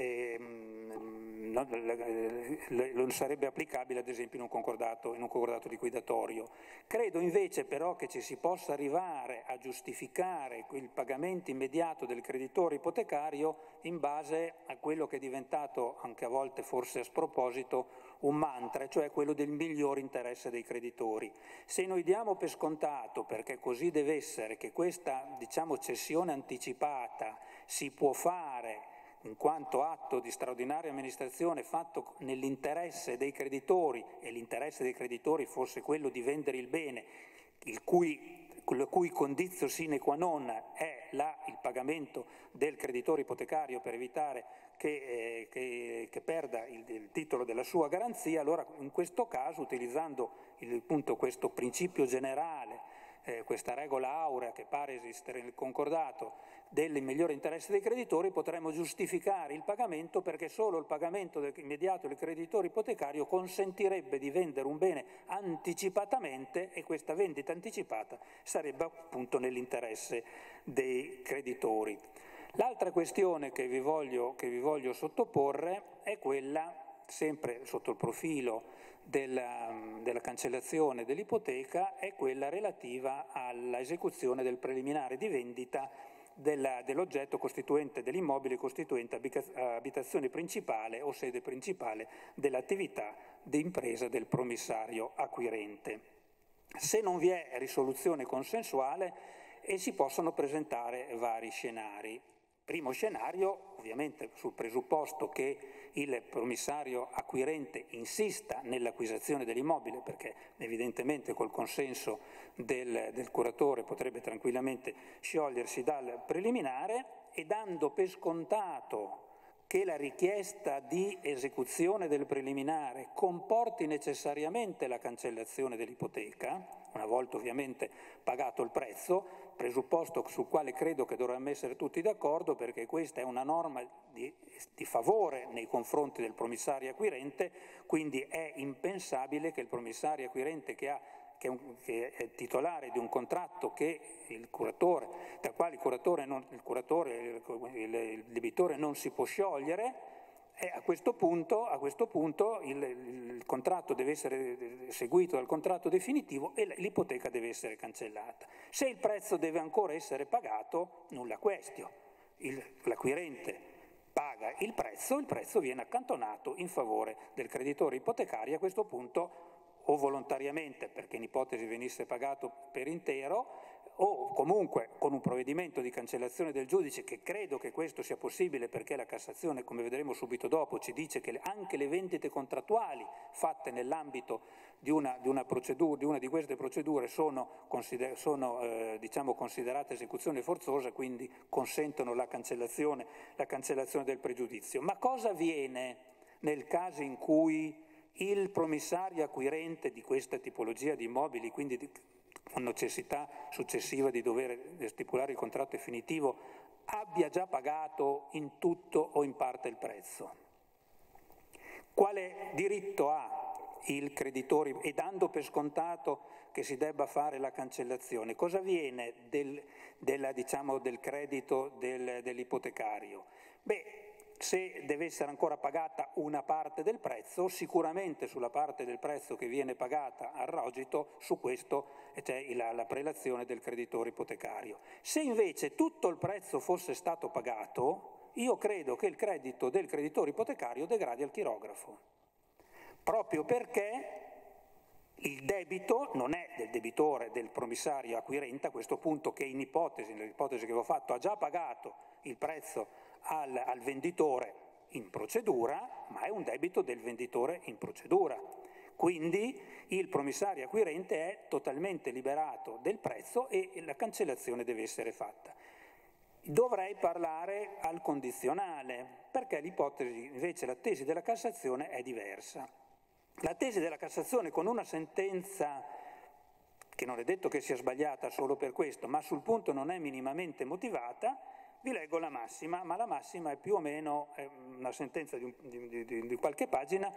non sarebbe applicabile ad esempio in un concordato liquidatorio. Credo invece però che ci si possa arrivare a giustificare il pagamento immediato del creditore ipotecario in base a quello che è diventato, anche a volte forse a sproposito, un mantra, cioè quello del miglior interesse dei creditori. Se noi diamo per scontato, perché così deve essere, che questa cessione anticipata si può fare in quanto atto di straordinaria amministrazione fatto nell'interesse dei creditori, e l'interesse dei creditori fosse quello di vendere il bene, la cui condizio sine qua non è il pagamento del creditore ipotecario per evitare che perda il titolo della sua garanzia, allora in questo caso, utilizzando appunto questo principio generale, questa regola aurea che pare esistere nel concordato del migliore interesse dei creditori, potremmo giustificare il pagamento, perché solo il pagamento immediato del creditore ipotecario consentirebbe di vendere un bene anticipatamente, e questa vendita anticipata sarebbe appunto nell'interesse dei creditori. L'altra questione che vi voglio sottoporre è quella, sempre sotto il profilo della cancellazione dell'ipoteca, è quella relativa all'esecuzione del preliminare di vendita dell'oggetto costituente, dell'immobile costituente abitazione principale o sede principale dell'attività di impresa del promissario acquirente. Se non vi è risoluzione consensuale si possono presentare vari scenari. Primo scenario, ovviamente sul presupposto che il promissario acquirente insista nell'acquisizione dell'immobile, perché evidentemente col consenso del curatore potrebbe tranquillamente sciogliersi dal preliminare, e dando per scontato che la richiesta di esecuzione del preliminare comporti necessariamente la cancellazione dell'ipoteca, una volta ovviamente pagato il prezzo, presupposto sul quale credo che dovremmo essere tutti d'accordo, perché questa è una norma di favore nei confronti del promissario acquirente, quindi è impensabile che il promissario acquirente che è titolare di un contratto che il debitore non si può sciogliere, e a questo punto il contratto deve essere seguito dal contratto definitivo e l'ipoteca deve essere cancellata. Se il prezzo deve ancora essere pagato, nulla questio. L'acquirente paga il prezzo viene accantonato in favore del creditore ipotecario. A questo punto, o volontariamente, perché in ipotesi venisse pagato per intero, o comunque con un provvedimento di cancellazione del giudice, che credo che questo sia possibile perché la Cassazione, come vedremo subito dopo, ci dice che anche le vendite contrattuali fatte nell'ambito di una di queste procedure sono diciamo, considerate esecuzione forzosa, quindi consentono la cancellazione del pregiudizio. Ma cosa avviene nel caso in cui il promissario acquirente di questa tipologia di immobili, quindi con necessità successiva di dover stipulare il contratto definitivo, abbia già pagato in tutto o in parte il prezzo? Quale diritto ha il creditore, e dando per scontato che si debba fare la cancellazione, cosa avviene del credito dell'ipotecario? Se deve essere ancora pagata una parte del prezzo, sicuramente sulla parte del prezzo che viene pagata al rogito, su questo c'è la prelazione del creditore ipotecario. Se invece tutto il prezzo fosse stato pagato, io credo che il credito del creditore ipotecario degradi al chirografo, proprio perché il debito non è del debitore, del promissario acquirente, a questo punto, che nell'ipotesi che avevo fatto, ha già pagato il prezzo al venditore in procedura, ma è un debito del venditore in procedura. Quindi il promissario acquirente è totalmente liberato del prezzo e la cancellazione deve essere fatta. Dovrei parlare al condizionale, perché l'ipotesi, invece, la tesi della Cassazione è diversa. La tesi della Cassazione, con una sentenza che non è detto che sia sbagliata solo per questo, ma sul punto non è minimamente motivata, vi leggo la massima, ma la massima è più o meno una sentenza di qualche pagina,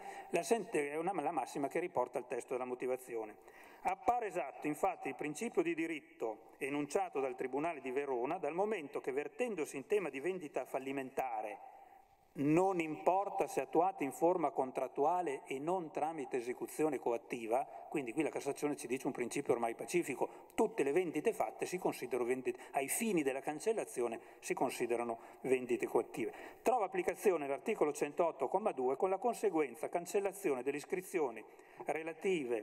la massima che riporta il testo della motivazione. Appare esatto, infatti, il principio di diritto enunciato dal Tribunale di Verona, dal momento che, vertendosi in tema di vendita fallimentare, non importa se attuata in forma contrattuale e non tramite esecuzione coattiva, quindi qui la Cassazione ci dice un principio ormai pacifico: tutte le vendite fatte si considerano vendite, ai fini della cancellazione si considerano vendite coattive. Trova applicazione l'articolo 108,2 con la conseguenza cancellazione delle iscrizioni relative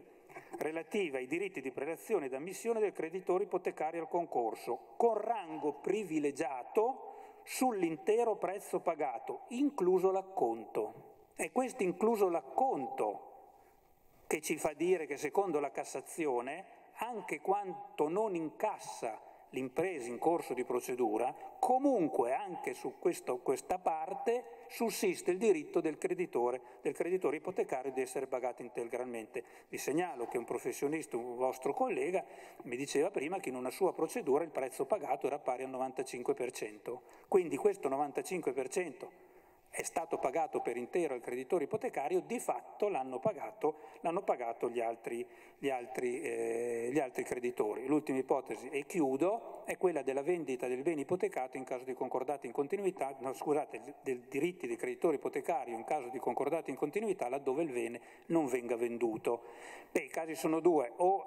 ai diritti di prelazione ed ammissione del creditore ipotecario al concorso, con rango privilegiato sull'intero prezzo pagato, incluso l'acconto. È questo incluso l'acconto che ci fa dire che, secondo la Cassazione, anche quanto non incassa l'impresa in corso di procedura, comunque anche su questa parte sussiste il diritto del creditore ipotecario di essere pagato integralmente. Vi segnalo che un professionista, un vostro collega, mi diceva prima che in una sua procedura il prezzo pagato era pari al 95%, quindi questo 95% è stato pagato per intero al creditore ipotecario, di fatto l'hanno pagato gli altri creditori. L'ultima ipotesi, e chiudo, è quella della vendita del bene ipotecato in caso di concordato in continuità, dei diritti del creditore ipotecario in caso di concordato in continuità laddove il bene non venga venduto. I casi sono due: o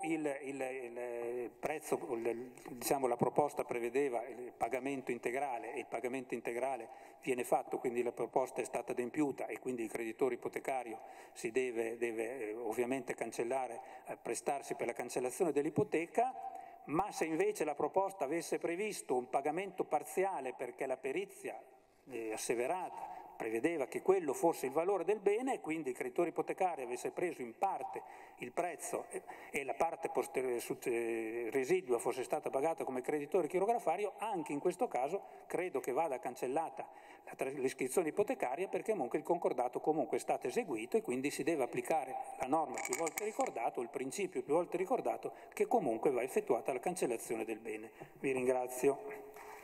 il prezzo, la proposta prevedeva il pagamento integrale e il pagamento integrale viene fatto, quindi la proposta è stata adempiuta e quindi il creditore ipotecario si deve ovviamente cancellare, prestarsi per la cancellazione dell'ipoteca. Ma se invece la proposta avesse previsto un pagamento parziale perché la perizia asseverata prevedeva che quello fosse il valore del bene e quindi il creditore ipotecario avesse preso in parte il prezzo e la parte residua fosse stata pagata come creditore chirografario, anche in questo caso credo che vada cancellata l'iscrizione ipotecaria, perché comunque il concordato comunque è stato eseguito e quindi si deve applicare la norma più volte ricordata, il principio più volte ricordato, che comunque va effettuata la cancellazione del bene. Vi ringrazio.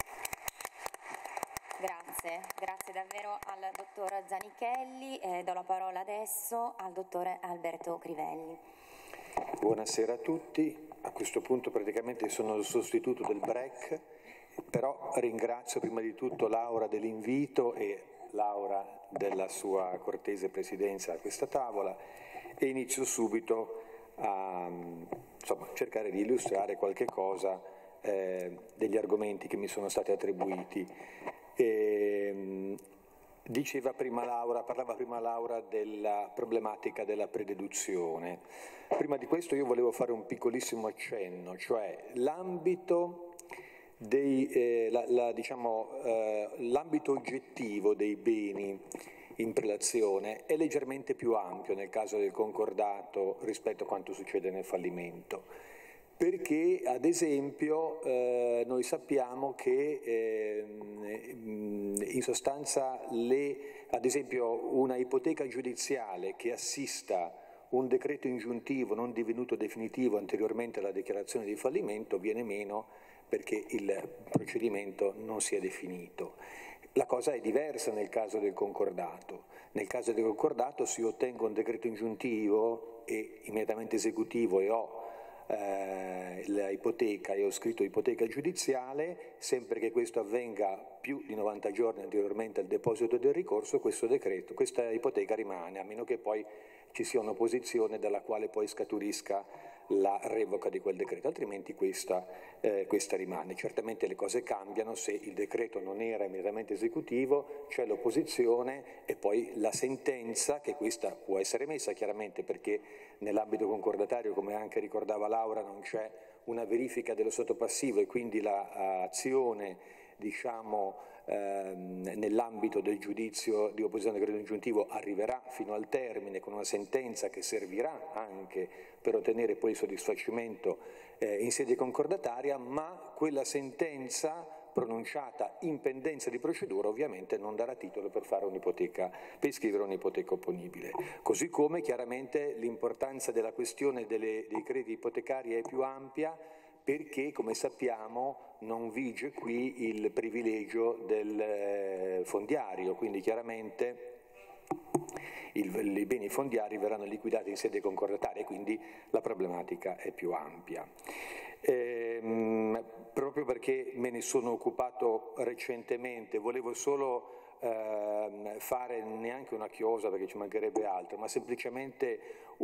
Grazie davvero al dottor Zanichelli. Do la parola adesso al dottore Alberto Crivelli. Buonasera a tutti. A questo punto praticamente sono il sostituto del break, però ringrazio prima di tutto Laura dell'invito e Laura della sua cortese presidenza a questa tavola, e inizio subito a cercare di illustrare qualche cosa degli argomenti che mi sono stati attribuiti. parlava prima Laura della problematica della prededuzione. Prima di questo io volevo fare un piccolissimo accenno, cioè l'ambito l'ambito oggettivo dei beni in prelazione è leggermente più ampio nel caso del concordato rispetto a quanto succede nel fallimento. Perché, ad esempio, noi sappiamo che in sostanza ad esempio una ipoteca giudiziale che assista un decreto ingiuntivo non divenuto definitivo anteriormente alla dichiarazione di fallimento viene meno perché il procedimento non si è definito. La cosa è diversa nel caso del concordato. Nel caso del concordato se io ottengo un decreto ingiuntivo e immediatamente esecutivo e ho l'ipoteca e ho scritto ipoteca giudiziale, sempre che questo avvenga più di 90 giorni anteriormente al deposito del ricorso, questa ipoteca rimane, a meno che poi ci sia un'opposizione dalla quale poi scaturisca la revoca di quel decreto, altrimenti questa rimane. Certamente le cose cambiano se il decreto non era immediatamente esecutivo, c'è l'opposizione e poi la sentenza, che questa può essere messa chiaramente perché nell'ambito concordatario, come anche ricordava Laura, non c'è una verifica dello stato passivo e quindi l'azione nell'ambito del giudizio di opposizione al decreto ingiuntivo arriverà fino al termine con una sentenza che servirà anche per ottenere poi il soddisfacimento in sede concordataria, ma quella sentenza pronunciata in pendenza di procedura ovviamente non darà titolo per scrivere un'ipoteca opponibile. Così come chiaramente l'importanza della questione dei crediti ipotecari è più ampia, perché, come sappiamo, non vige qui il privilegio del fondiario, quindi chiaramente i beni fondiari verranno liquidati in sede concordataria e quindi la problematica è più ampia. Proprio perché me ne sono occupato recentemente, volevo solo fare neanche una chiosa perché ci mancherebbe altro, ma semplicemente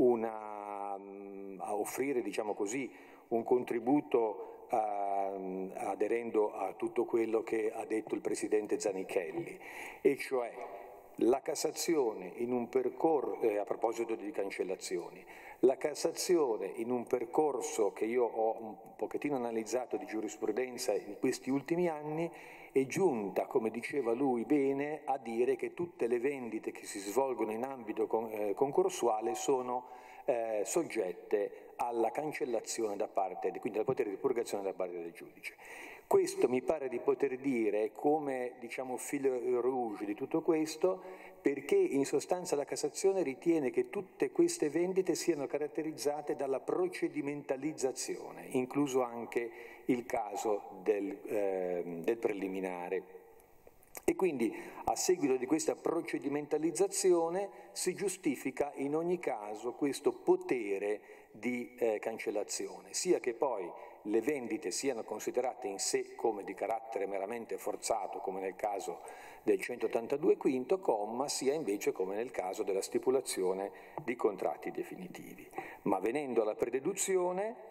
a offrire, diciamo così, un contributo aderendo a tutto quello che ha detto il Presidente Zanichelli, e cioè la Cassazione in un percorso, a proposito di cancellazioni, la Cassazione in un percorso che io ho un pochettino analizzato di giurisprudenza in questi ultimi anni è giunta, come diceva lui bene, a dire che tutte le vendite che si svolgono in ambito concorsuale sono soggette alla cancellazione quindi al potere di purgazione da parte del giudice. Questo mi pare di poter dire come, diciamo, fil rouge di tutto questo, perché in sostanza la Cassazione ritiene che tutte queste vendite siano caratterizzate dalla procedimentalizzazione, incluso anche il caso del preliminare. E quindi a seguito di questa procedimentalizzazione si giustifica in ogni caso questo potere di cancellazione, sia che poi le vendite siano considerate in sé come di carattere meramente forzato, come nel caso del 182 quinto comma, sia invece come nel caso della stipulazione di contratti definitivi. Ma venendo alla prededuzione,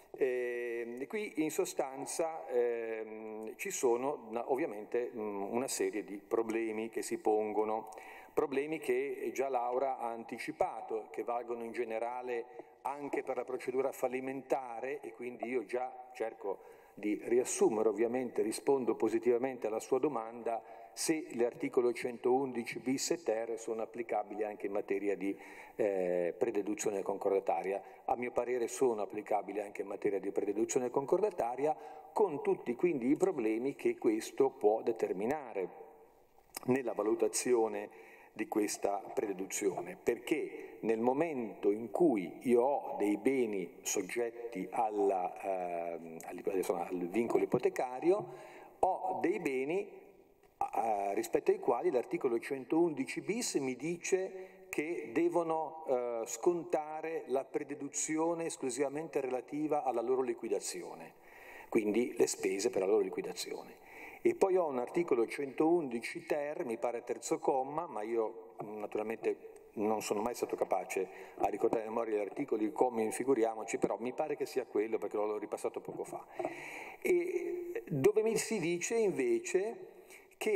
qui in sostanza ci sono ovviamente una serie di problemi che si pongono, problemi che già Laura ha anticipato, che valgono in generale anche per la procedura fallimentare, e quindi io già cerco di riassumere, ovviamente rispondo positivamente alla sua domanda, se l'articolo 111 bis e ter sono applicabili anche in materia di prededuzione concordataria. A mio parere sono applicabili anche in materia di prededuzione concordataria, con tutti quindi i problemi che questo può determinare nella valutazione di questa prededuzione, perché nel momento in cui io ho dei beni soggetti al vincolo ipotecario, ho dei beni rispetto ai quali l'articolo 111 bis mi dice che devono scontare la prededuzione esclusivamente relativa alla loro liquidazione, quindi le spese per la loro liquidazione. E poi ho un articolo 111 ter, mi pare terzo comma, ma io naturalmente non sono mai stato capace a ricordare a memoria gli articoli, i commi, figuriamoci, però mi pare che sia quello perché l'ho ripassato poco fa. E dove mi si dice invece che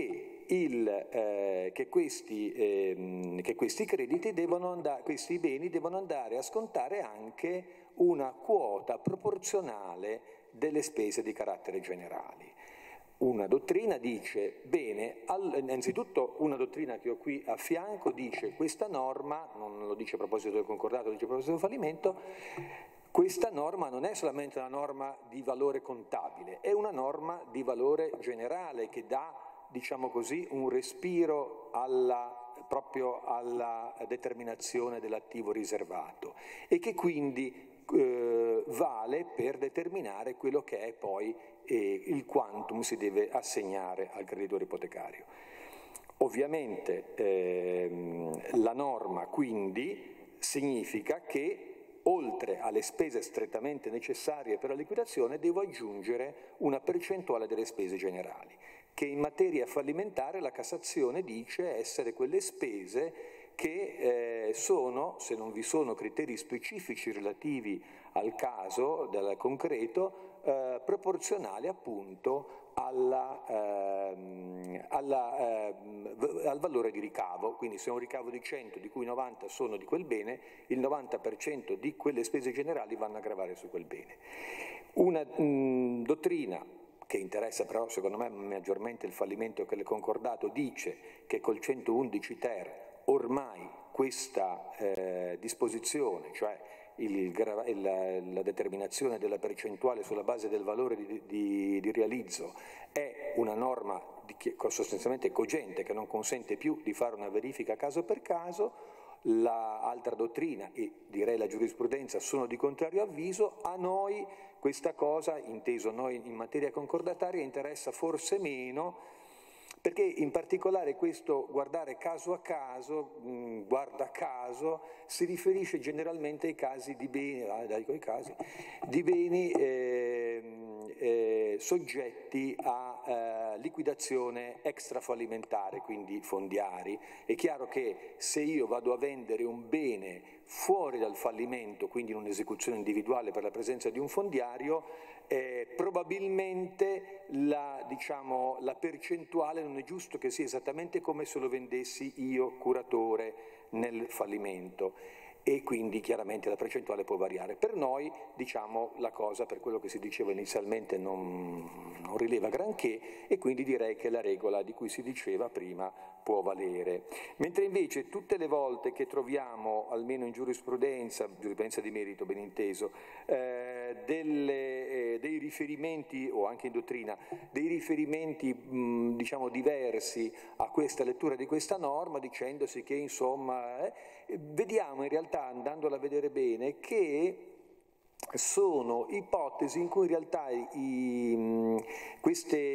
questi crediti questi beni devono andare a scontare anche una quota proporzionale delle spese di carattere generali. Una dottrina dice, bene, innanzitutto una dottrina che ho qui a fianco dice questa norma, non lo dice a proposito del concordato, lo dice a proposito del fallimento, questa norma non è solamente una norma di valore contabile, è una norma di valore generale che dà, diciamo così, un respiro proprio alla determinazione dell'attivo riservato e che quindi vale per determinare quello che è poi il quantum si deve assegnare al creditore ipotecario. Ovviamente la norma quindi significa che oltre alle spese strettamente necessarie per la liquidazione devo aggiungere una percentuale delle spese generali, che in materia fallimentare la Cassazione dice essere quelle spese che sono, se non vi sono criteri specifici relativi al caso del concreto, proporzionali appunto al valore di ricavo. Quindi se ho un ricavo di 100 di cui 90 sono di quel bene, il 90% di quelle spese generali vanno a gravare su quel bene. Una dottrina che interessa però secondo me maggiormente il fallimento che il concordato dice che col 111 ter ormai questa disposizione, cioè la determinazione della percentuale sulla base del valore di realizzo, è una norma sostanzialmente cogente che non consente più di fare una verifica caso per caso. L'altra dottrina e direi la giurisprudenza sono di contrario avviso. A noi questa cosa, inteso noi in materia concordataria, interessa forse meno, perché in particolare questo guardare caso a caso, guarda caso, si riferisce generalmente ai casi di beni, soggetti a liquidazione extrafallimentare, quindi fondiari. È chiaro che se io vado a vendere un bene fuori dal fallimento, quindi in un'esecuzione individuale per la presenza di un fondiario, probabilmente la percentuale non è giusto che sia esattamente come se lo vendessi io curatore nel fallimento e quindi chiaramente la percentuale può variare. Per noi la cosa, per quello che si diceva inizialmente, non rileva granché e quindi direi che la regola di cui si diceva prima può valere. Mentre invece tutte le volte che troviamo, almeno in giurisprudenza di merito ben inteso, dei riferimenti, o anche in dottrina, dei riferimenti diversi a questa lettura di questa norma, dicendosi che insomma vediamo in realtà, andandola a vedere bene, che sono ipotesi in cui in realtà queste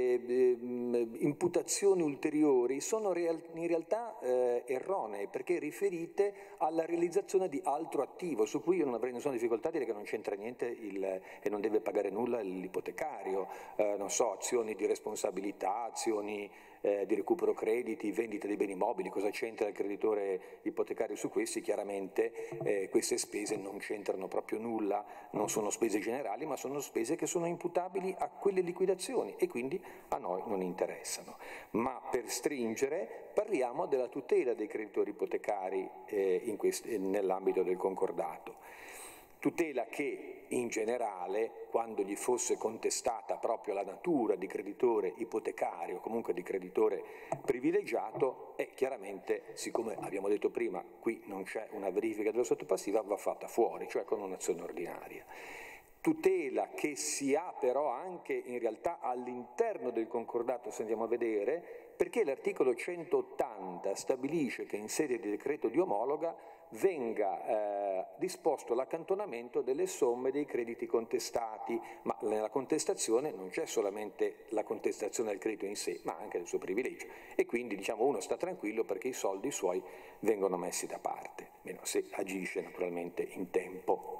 imputazioni ulteriori sono in realtà erronee, perché riferite alla realizzazione di altro attivo, su cui io non avrei nessuna difficoltà a dire che non c'entra niente e non deve pagare nulla l'ipotecario, non so, azioni di responsabilità, azioni di recupero crediti, vendita dei beni mobili, cosa c'entra il creditore ipotecario su questi? Chiaramente queste spese non c'entrano proprio nulla, non sono spese generali, ma sono spese che sono imputabili a quelle liquidazioni e quindi a noi non interessano. Ma per stringere parliamo della tutela dei creditori ipotecari nell'ambito del concordato. Tutela che in generale, quando gli fosse contestata proprio la natura di creditore ipotecario o comunque di creditore privilegiato, chiaramente, siccome abbiamo detto prima, qui non c'è una verifica della sottopassiva, va fatta fuori, cioè con un'azione ordinaria. Tutela che si ha però anche in realtà all'interno del concordato, se andiamo a vedere, perché l'articolo 180 stabilisce che in sede di decreto di omologa venga disposto l'accantonamento delle somme dei crediti contestati, ma nella contestazione non c'è solamente la contestazione del credito in sé, ma anche del suo privilegio e quindi uno sta tranquillo perché i soldi suoi vengono messi da parte, meno se agisce naturalmente in tempo.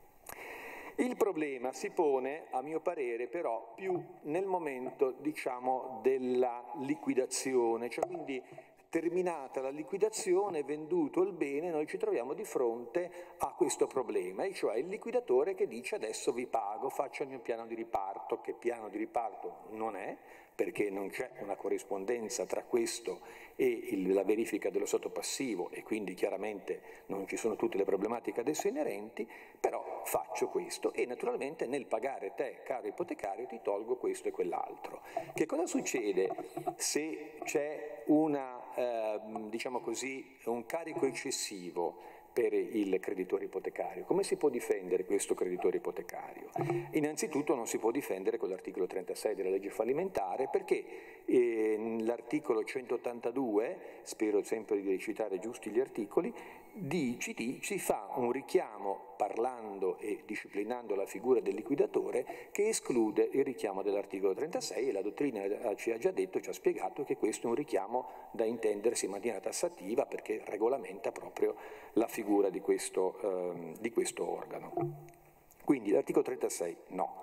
Il problema si pone, a mio parere, però più nel momento, della liquidazione, cioè quindi terminata la liquidazione, venduto il bene, noi ci troviamo di fronte a questo problema, e cioè il liquidatore che dice adesso vi pago, faccio il mio piano di riparto, che piano di riparto non è, perché non c'è una corrispondenza tra questo e la verifica dello stato passivo e quindi chiaramente non ci sono tutte le problematiche adesso inerenti, però faccio questo e naturalmente nel pagare te, caro ipotecario, ti tolgo questo e quell'altro. Che cosa succede se c'è diciamo così, un carico eccessivo per il creditore ipotecario? Come si può difendere questo creditore ipotecario? Innanzitutto non si può difendere con l'articolo 36 della legge fallimentare, perché l'articolo 182, spero sempre di recitare giusti gli articoli, ci fa un richiamo parlando e disciplinando la figura del liquidatore che esclude il richiamo dell'articolo 36 e la dottrina ci ha già detto, ci ha spiegato che questo è un richiamo da intendersi in maniera tassativa perché regolamenta proprio la figura di questo organo. Quindi l'articolo 36 no.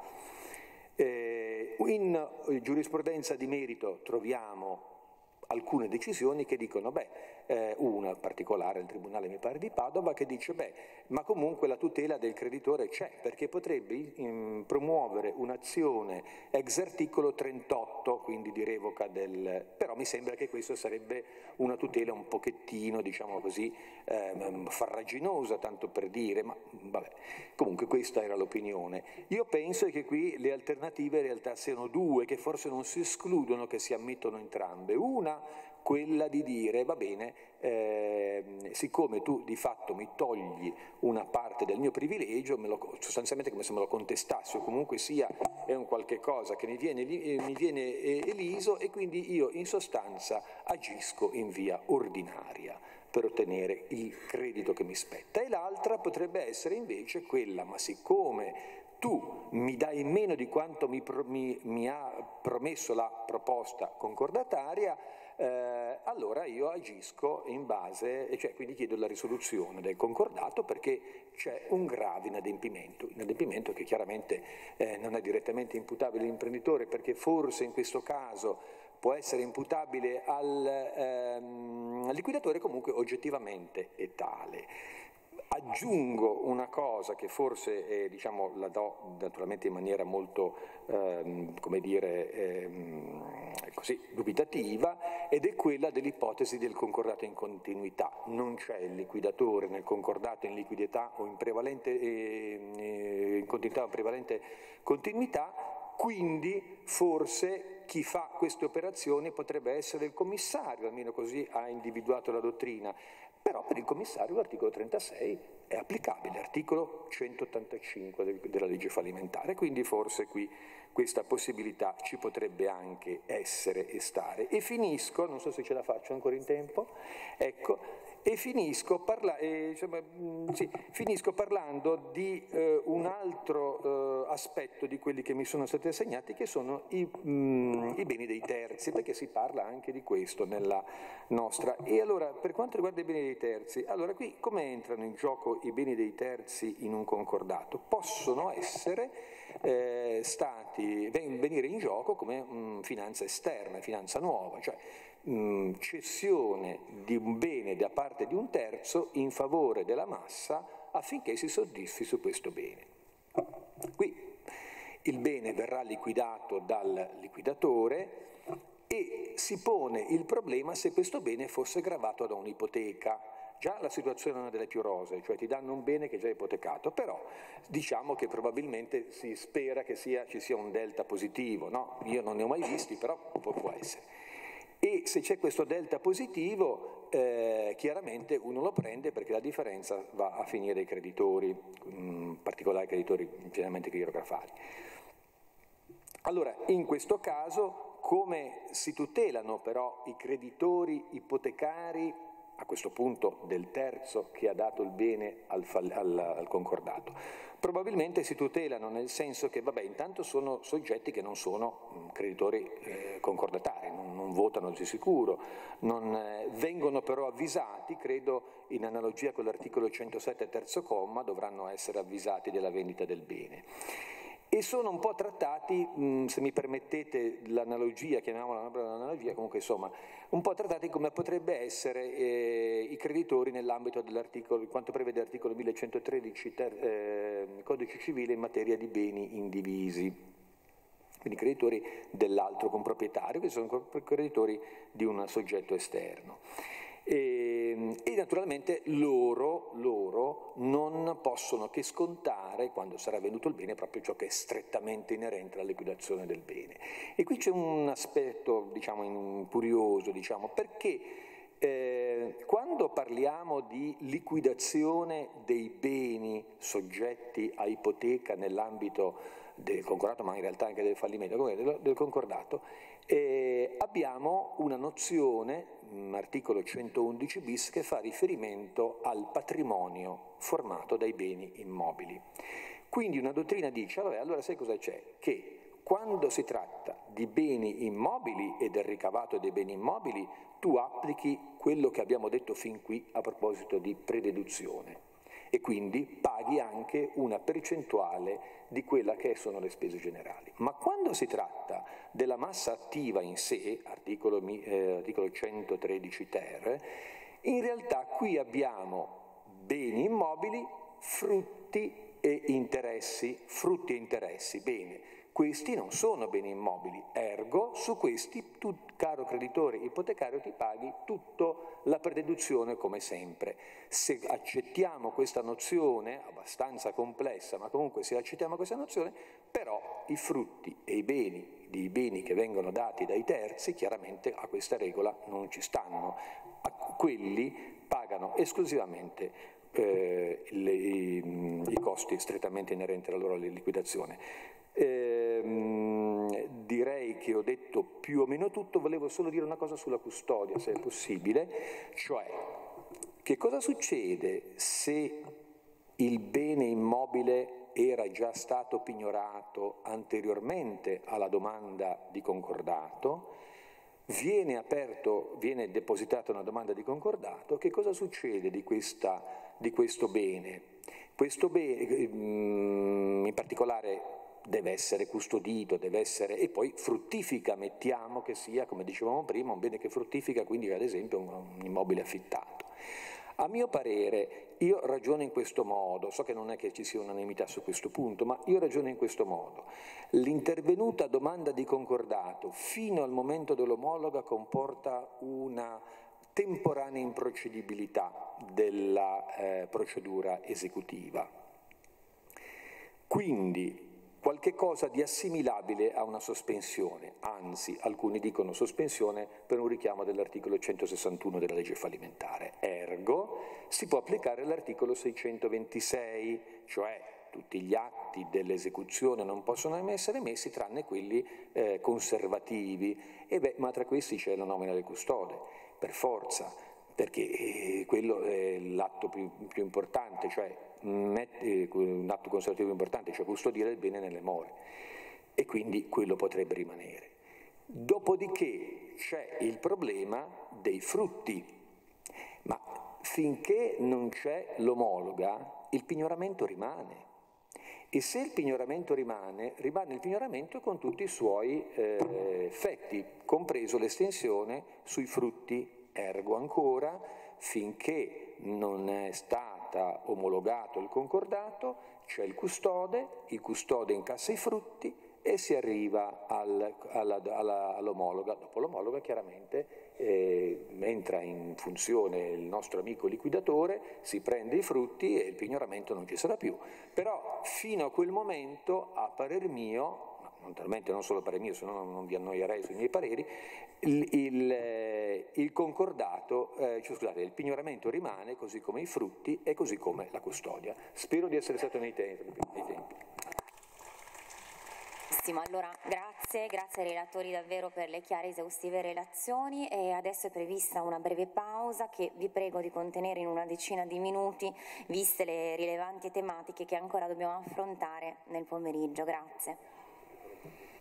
In giurisprudenza di merito troviamo alcune decisioni che dicono, una in particolare il Tribunale mi pare di Padova, che dice, ma comunque la tutela del creditore c'è, perché potrebbe promuovere un'azione ex articolo 38, quindi di revoca però mi sembra che questo sarebbe una tutela un pochettino, diciamo così, farraginosa, tanto per dire, ma vabbè, comunque questa era l'opinione. Io penso che qui le alternative in realtà siano due, che forse non si escludono, che si ammettono entrambe. Una, quella di dire, va bene, siccome tu di fatto mi togli una parte del mio privilegio, sostanzialmente come se me lo contestassi o comunque sia è un qualche cosa che mi viene eliso e quindi io in sostanza agisco in via ordinaria per ottenere il credito che mi spetta. E l'altra potrebbe essere invece quella, ma siccome tu mi dai meno di quanto mi ha promesso la proposta concordataria, allora io agisco in base, cioè quindi chiedo la risoluzione del concordato perché c'è un grave inadempimento che chiaramente non è direttamente imputabile all'imprenditore, perché forse in questo caso può essere imputabile al liquidatore, comunque oggettivamente è tale. Aggiungo una cosa che forse la do naturalmente in maniera molto così dubitativa, ed è quella dell'ipotesi del concordato in continuità. Non c'è il liquidatore nel concordato in liquidità o in prevalente in continuità o prevalente continuità, quindi forse chi fa queste operazioni potrebbe essere il commissario, almeno così ha individuato la dottrina. Però per il commissario l'articolo 36 è applicabile, l'articolo 185 della legge fallimentare, quindi forse qui questa possibilità ci potrebbe anche essere e stare. E finisco, non so se ce la faccio ancora in tempo, ecco, e finisco parlando di un altro aspetto di quelli che mi sono stati assegnati, che sono i beni dei terzi, perché si parla anche di questo nella nostra. E allora, per quanto riguarda i beni dei terzi, allora qui come entrano in gioco i beni dei terzi in un concordato? Possono essere venire in gioco come finanza esterna, finanza nuova, cioè cessione di un bene da parte di un terzo in favore della massa affinché si soddisfi su questo bene. Qui il bene verrà liquidato dal liquidatore e si pone il problema se questo bene fosse gravato da un'ipoteca. Già la situazione non è delle più rosee, cioè ti danno un bene che è già ipotecato, però diciamo che probabilmente si spera che ci sia un delta positivo, no? Io non ne ho mai visti, però può essere. E se c'è questo delta positivo, chiaramente uno lo prende perché la differenza va a finire ai creditori, in particolare ai creditori generalmente chirografali. Allora, in questo caso, come si tutelano però i creditori ipotecari, a questo punto del terzo che ha dato il bene al concordato? Probabilmente si tutelano nel senso che, intanto sono soggetti che non sono creditori concordatari, non votano di sicuro, vengono però avvisati, credo in analogia con l'articolo 107 terzo comma, dovranno essere avvisati della vendita del bene. E sono un po' trattati, se mi permettete l'analogia, chiamiamola un'analogia, comunque insomma, un po' trattati come potrebbe essere i creditori nell'ambito dell'articolo, quanto prevede l'articolo 1113 Codice Civile in materia di beni indivisi. quindi creditori dell'altro comproprietario, che sono creditori di un soggetto esterno. E naturalmente loro non possono che scontare, quando sarà venuto il bene, proprio ciò che è strettamente inerente alla liquidazione del bene. E qui c'è un aspetto, diciamo, curioso, diciamo, perché quando parliamo di liquidazione dei beni soggetti a ipoteca nell'ambito del concordato, ma in realtà anche del fallimento, del concordato, abbiamo una nozione, articolo 111 bis, che fa riferimento al patrimonio formato dai beni immobili. Quindi una dottrina dice, vabbè, allora sai cosa c'è? Che quando si tratta di beni immobili e del ricavato dei beni immobili, tu applichi quello che abbiamo detto fin qui a proposito di prededuzione e quindi paghi anche una percentuale di quella che sono le spese generali. Ma quando si tratta della massa attiva in sé, articolo 113 ter, in realtà qui abbiamo beni immobili, frutti e interessi. Bene, questi non sono beni immobili, ergo su questi tu, caro creditore ipotecario, ti paghi tutta la prededuzione come sempre. Se accettiamo questa nozione, abbastanza complessa, ma comunque se accettiamo questa nozione, però i frutti e i beni che vengono dati dai terzi, chiaramente a questa regola non ci stanno. Quelli pagano esclusivamente i costi strettamente inerenti alla loro liquidazione. Direi che ho detto più o meno tutto, volevo solo dire una cosa sulla custodia, se è possibile, cioè che cosa succede se il bene immobile era già stato pignorato anteriormente alla domanda di concordato, viene depositata una domanda di concordato, che cosa succede di questo bene? Questo bene, in particolare, deve essere custodito, e poi fruttifica, mettiamo che sia, come dicevamo prima, un bene che fruttifica, quindi ad esempio un immobile affittato. A mio parere, io ragiono in questo modo, so che non è che ci sia unanimità su questo punto, ma io ragiono in questo modo. L'intervenuta domanda di concordato fino al momento dell'omologa comporta una temporanea improcedibilità della procedura esecutiva. Quindi qualche cosa di assimilabile a una sospensione, anzi alcuni dicono sospensione per un richiamo dell'articolo 161 della legge fallimentare, ergo si può applicare l'articolo 626, cioè tutti gli atti dell'esecuzione non possono essere emessi tranne quelli conservativi, ma tra questi c'è la nomina del custode, per forza, perché quello è l'atto più importante, cioè un atto conservativo importante, cioè custodire il bene nelle more, e quindi quello potrebbe rimanere. Dopodiché c'è il problema dei frutti, ma finché non c'è l'omologa il pignoramento rimane, e se il pignoramento rimane il pignoramento con tutti i suoi effetti, compreso l'estensione sui frutti, ergo ancora finché non è stato omologato il concordato, c'è il custode incassa i frutti e si arriva all'omologa. Dopo l'omologa chiaramente entra in funzione il nostro amico liquidatore, si prende i frutti e il pignoramento non ci sarà più. Però fino a quel momento, a parer mio, naturalmente non solo per mio, se no non vi annoierei sui miei pareri, il concordato, scusate, il pignoramento rimane, così come i frutti e così come la custodia. Spero di essere stato nei tempi. Allora, grazie ai relatori davvero per le chiare e esaustive relazioni, e adesso è prevista una breve pausa che vi prego di contenere in una decina di minuti, viste le rilevanti tematiche che ancora dobbiamo affrontare nel pomeriggio. Grazie.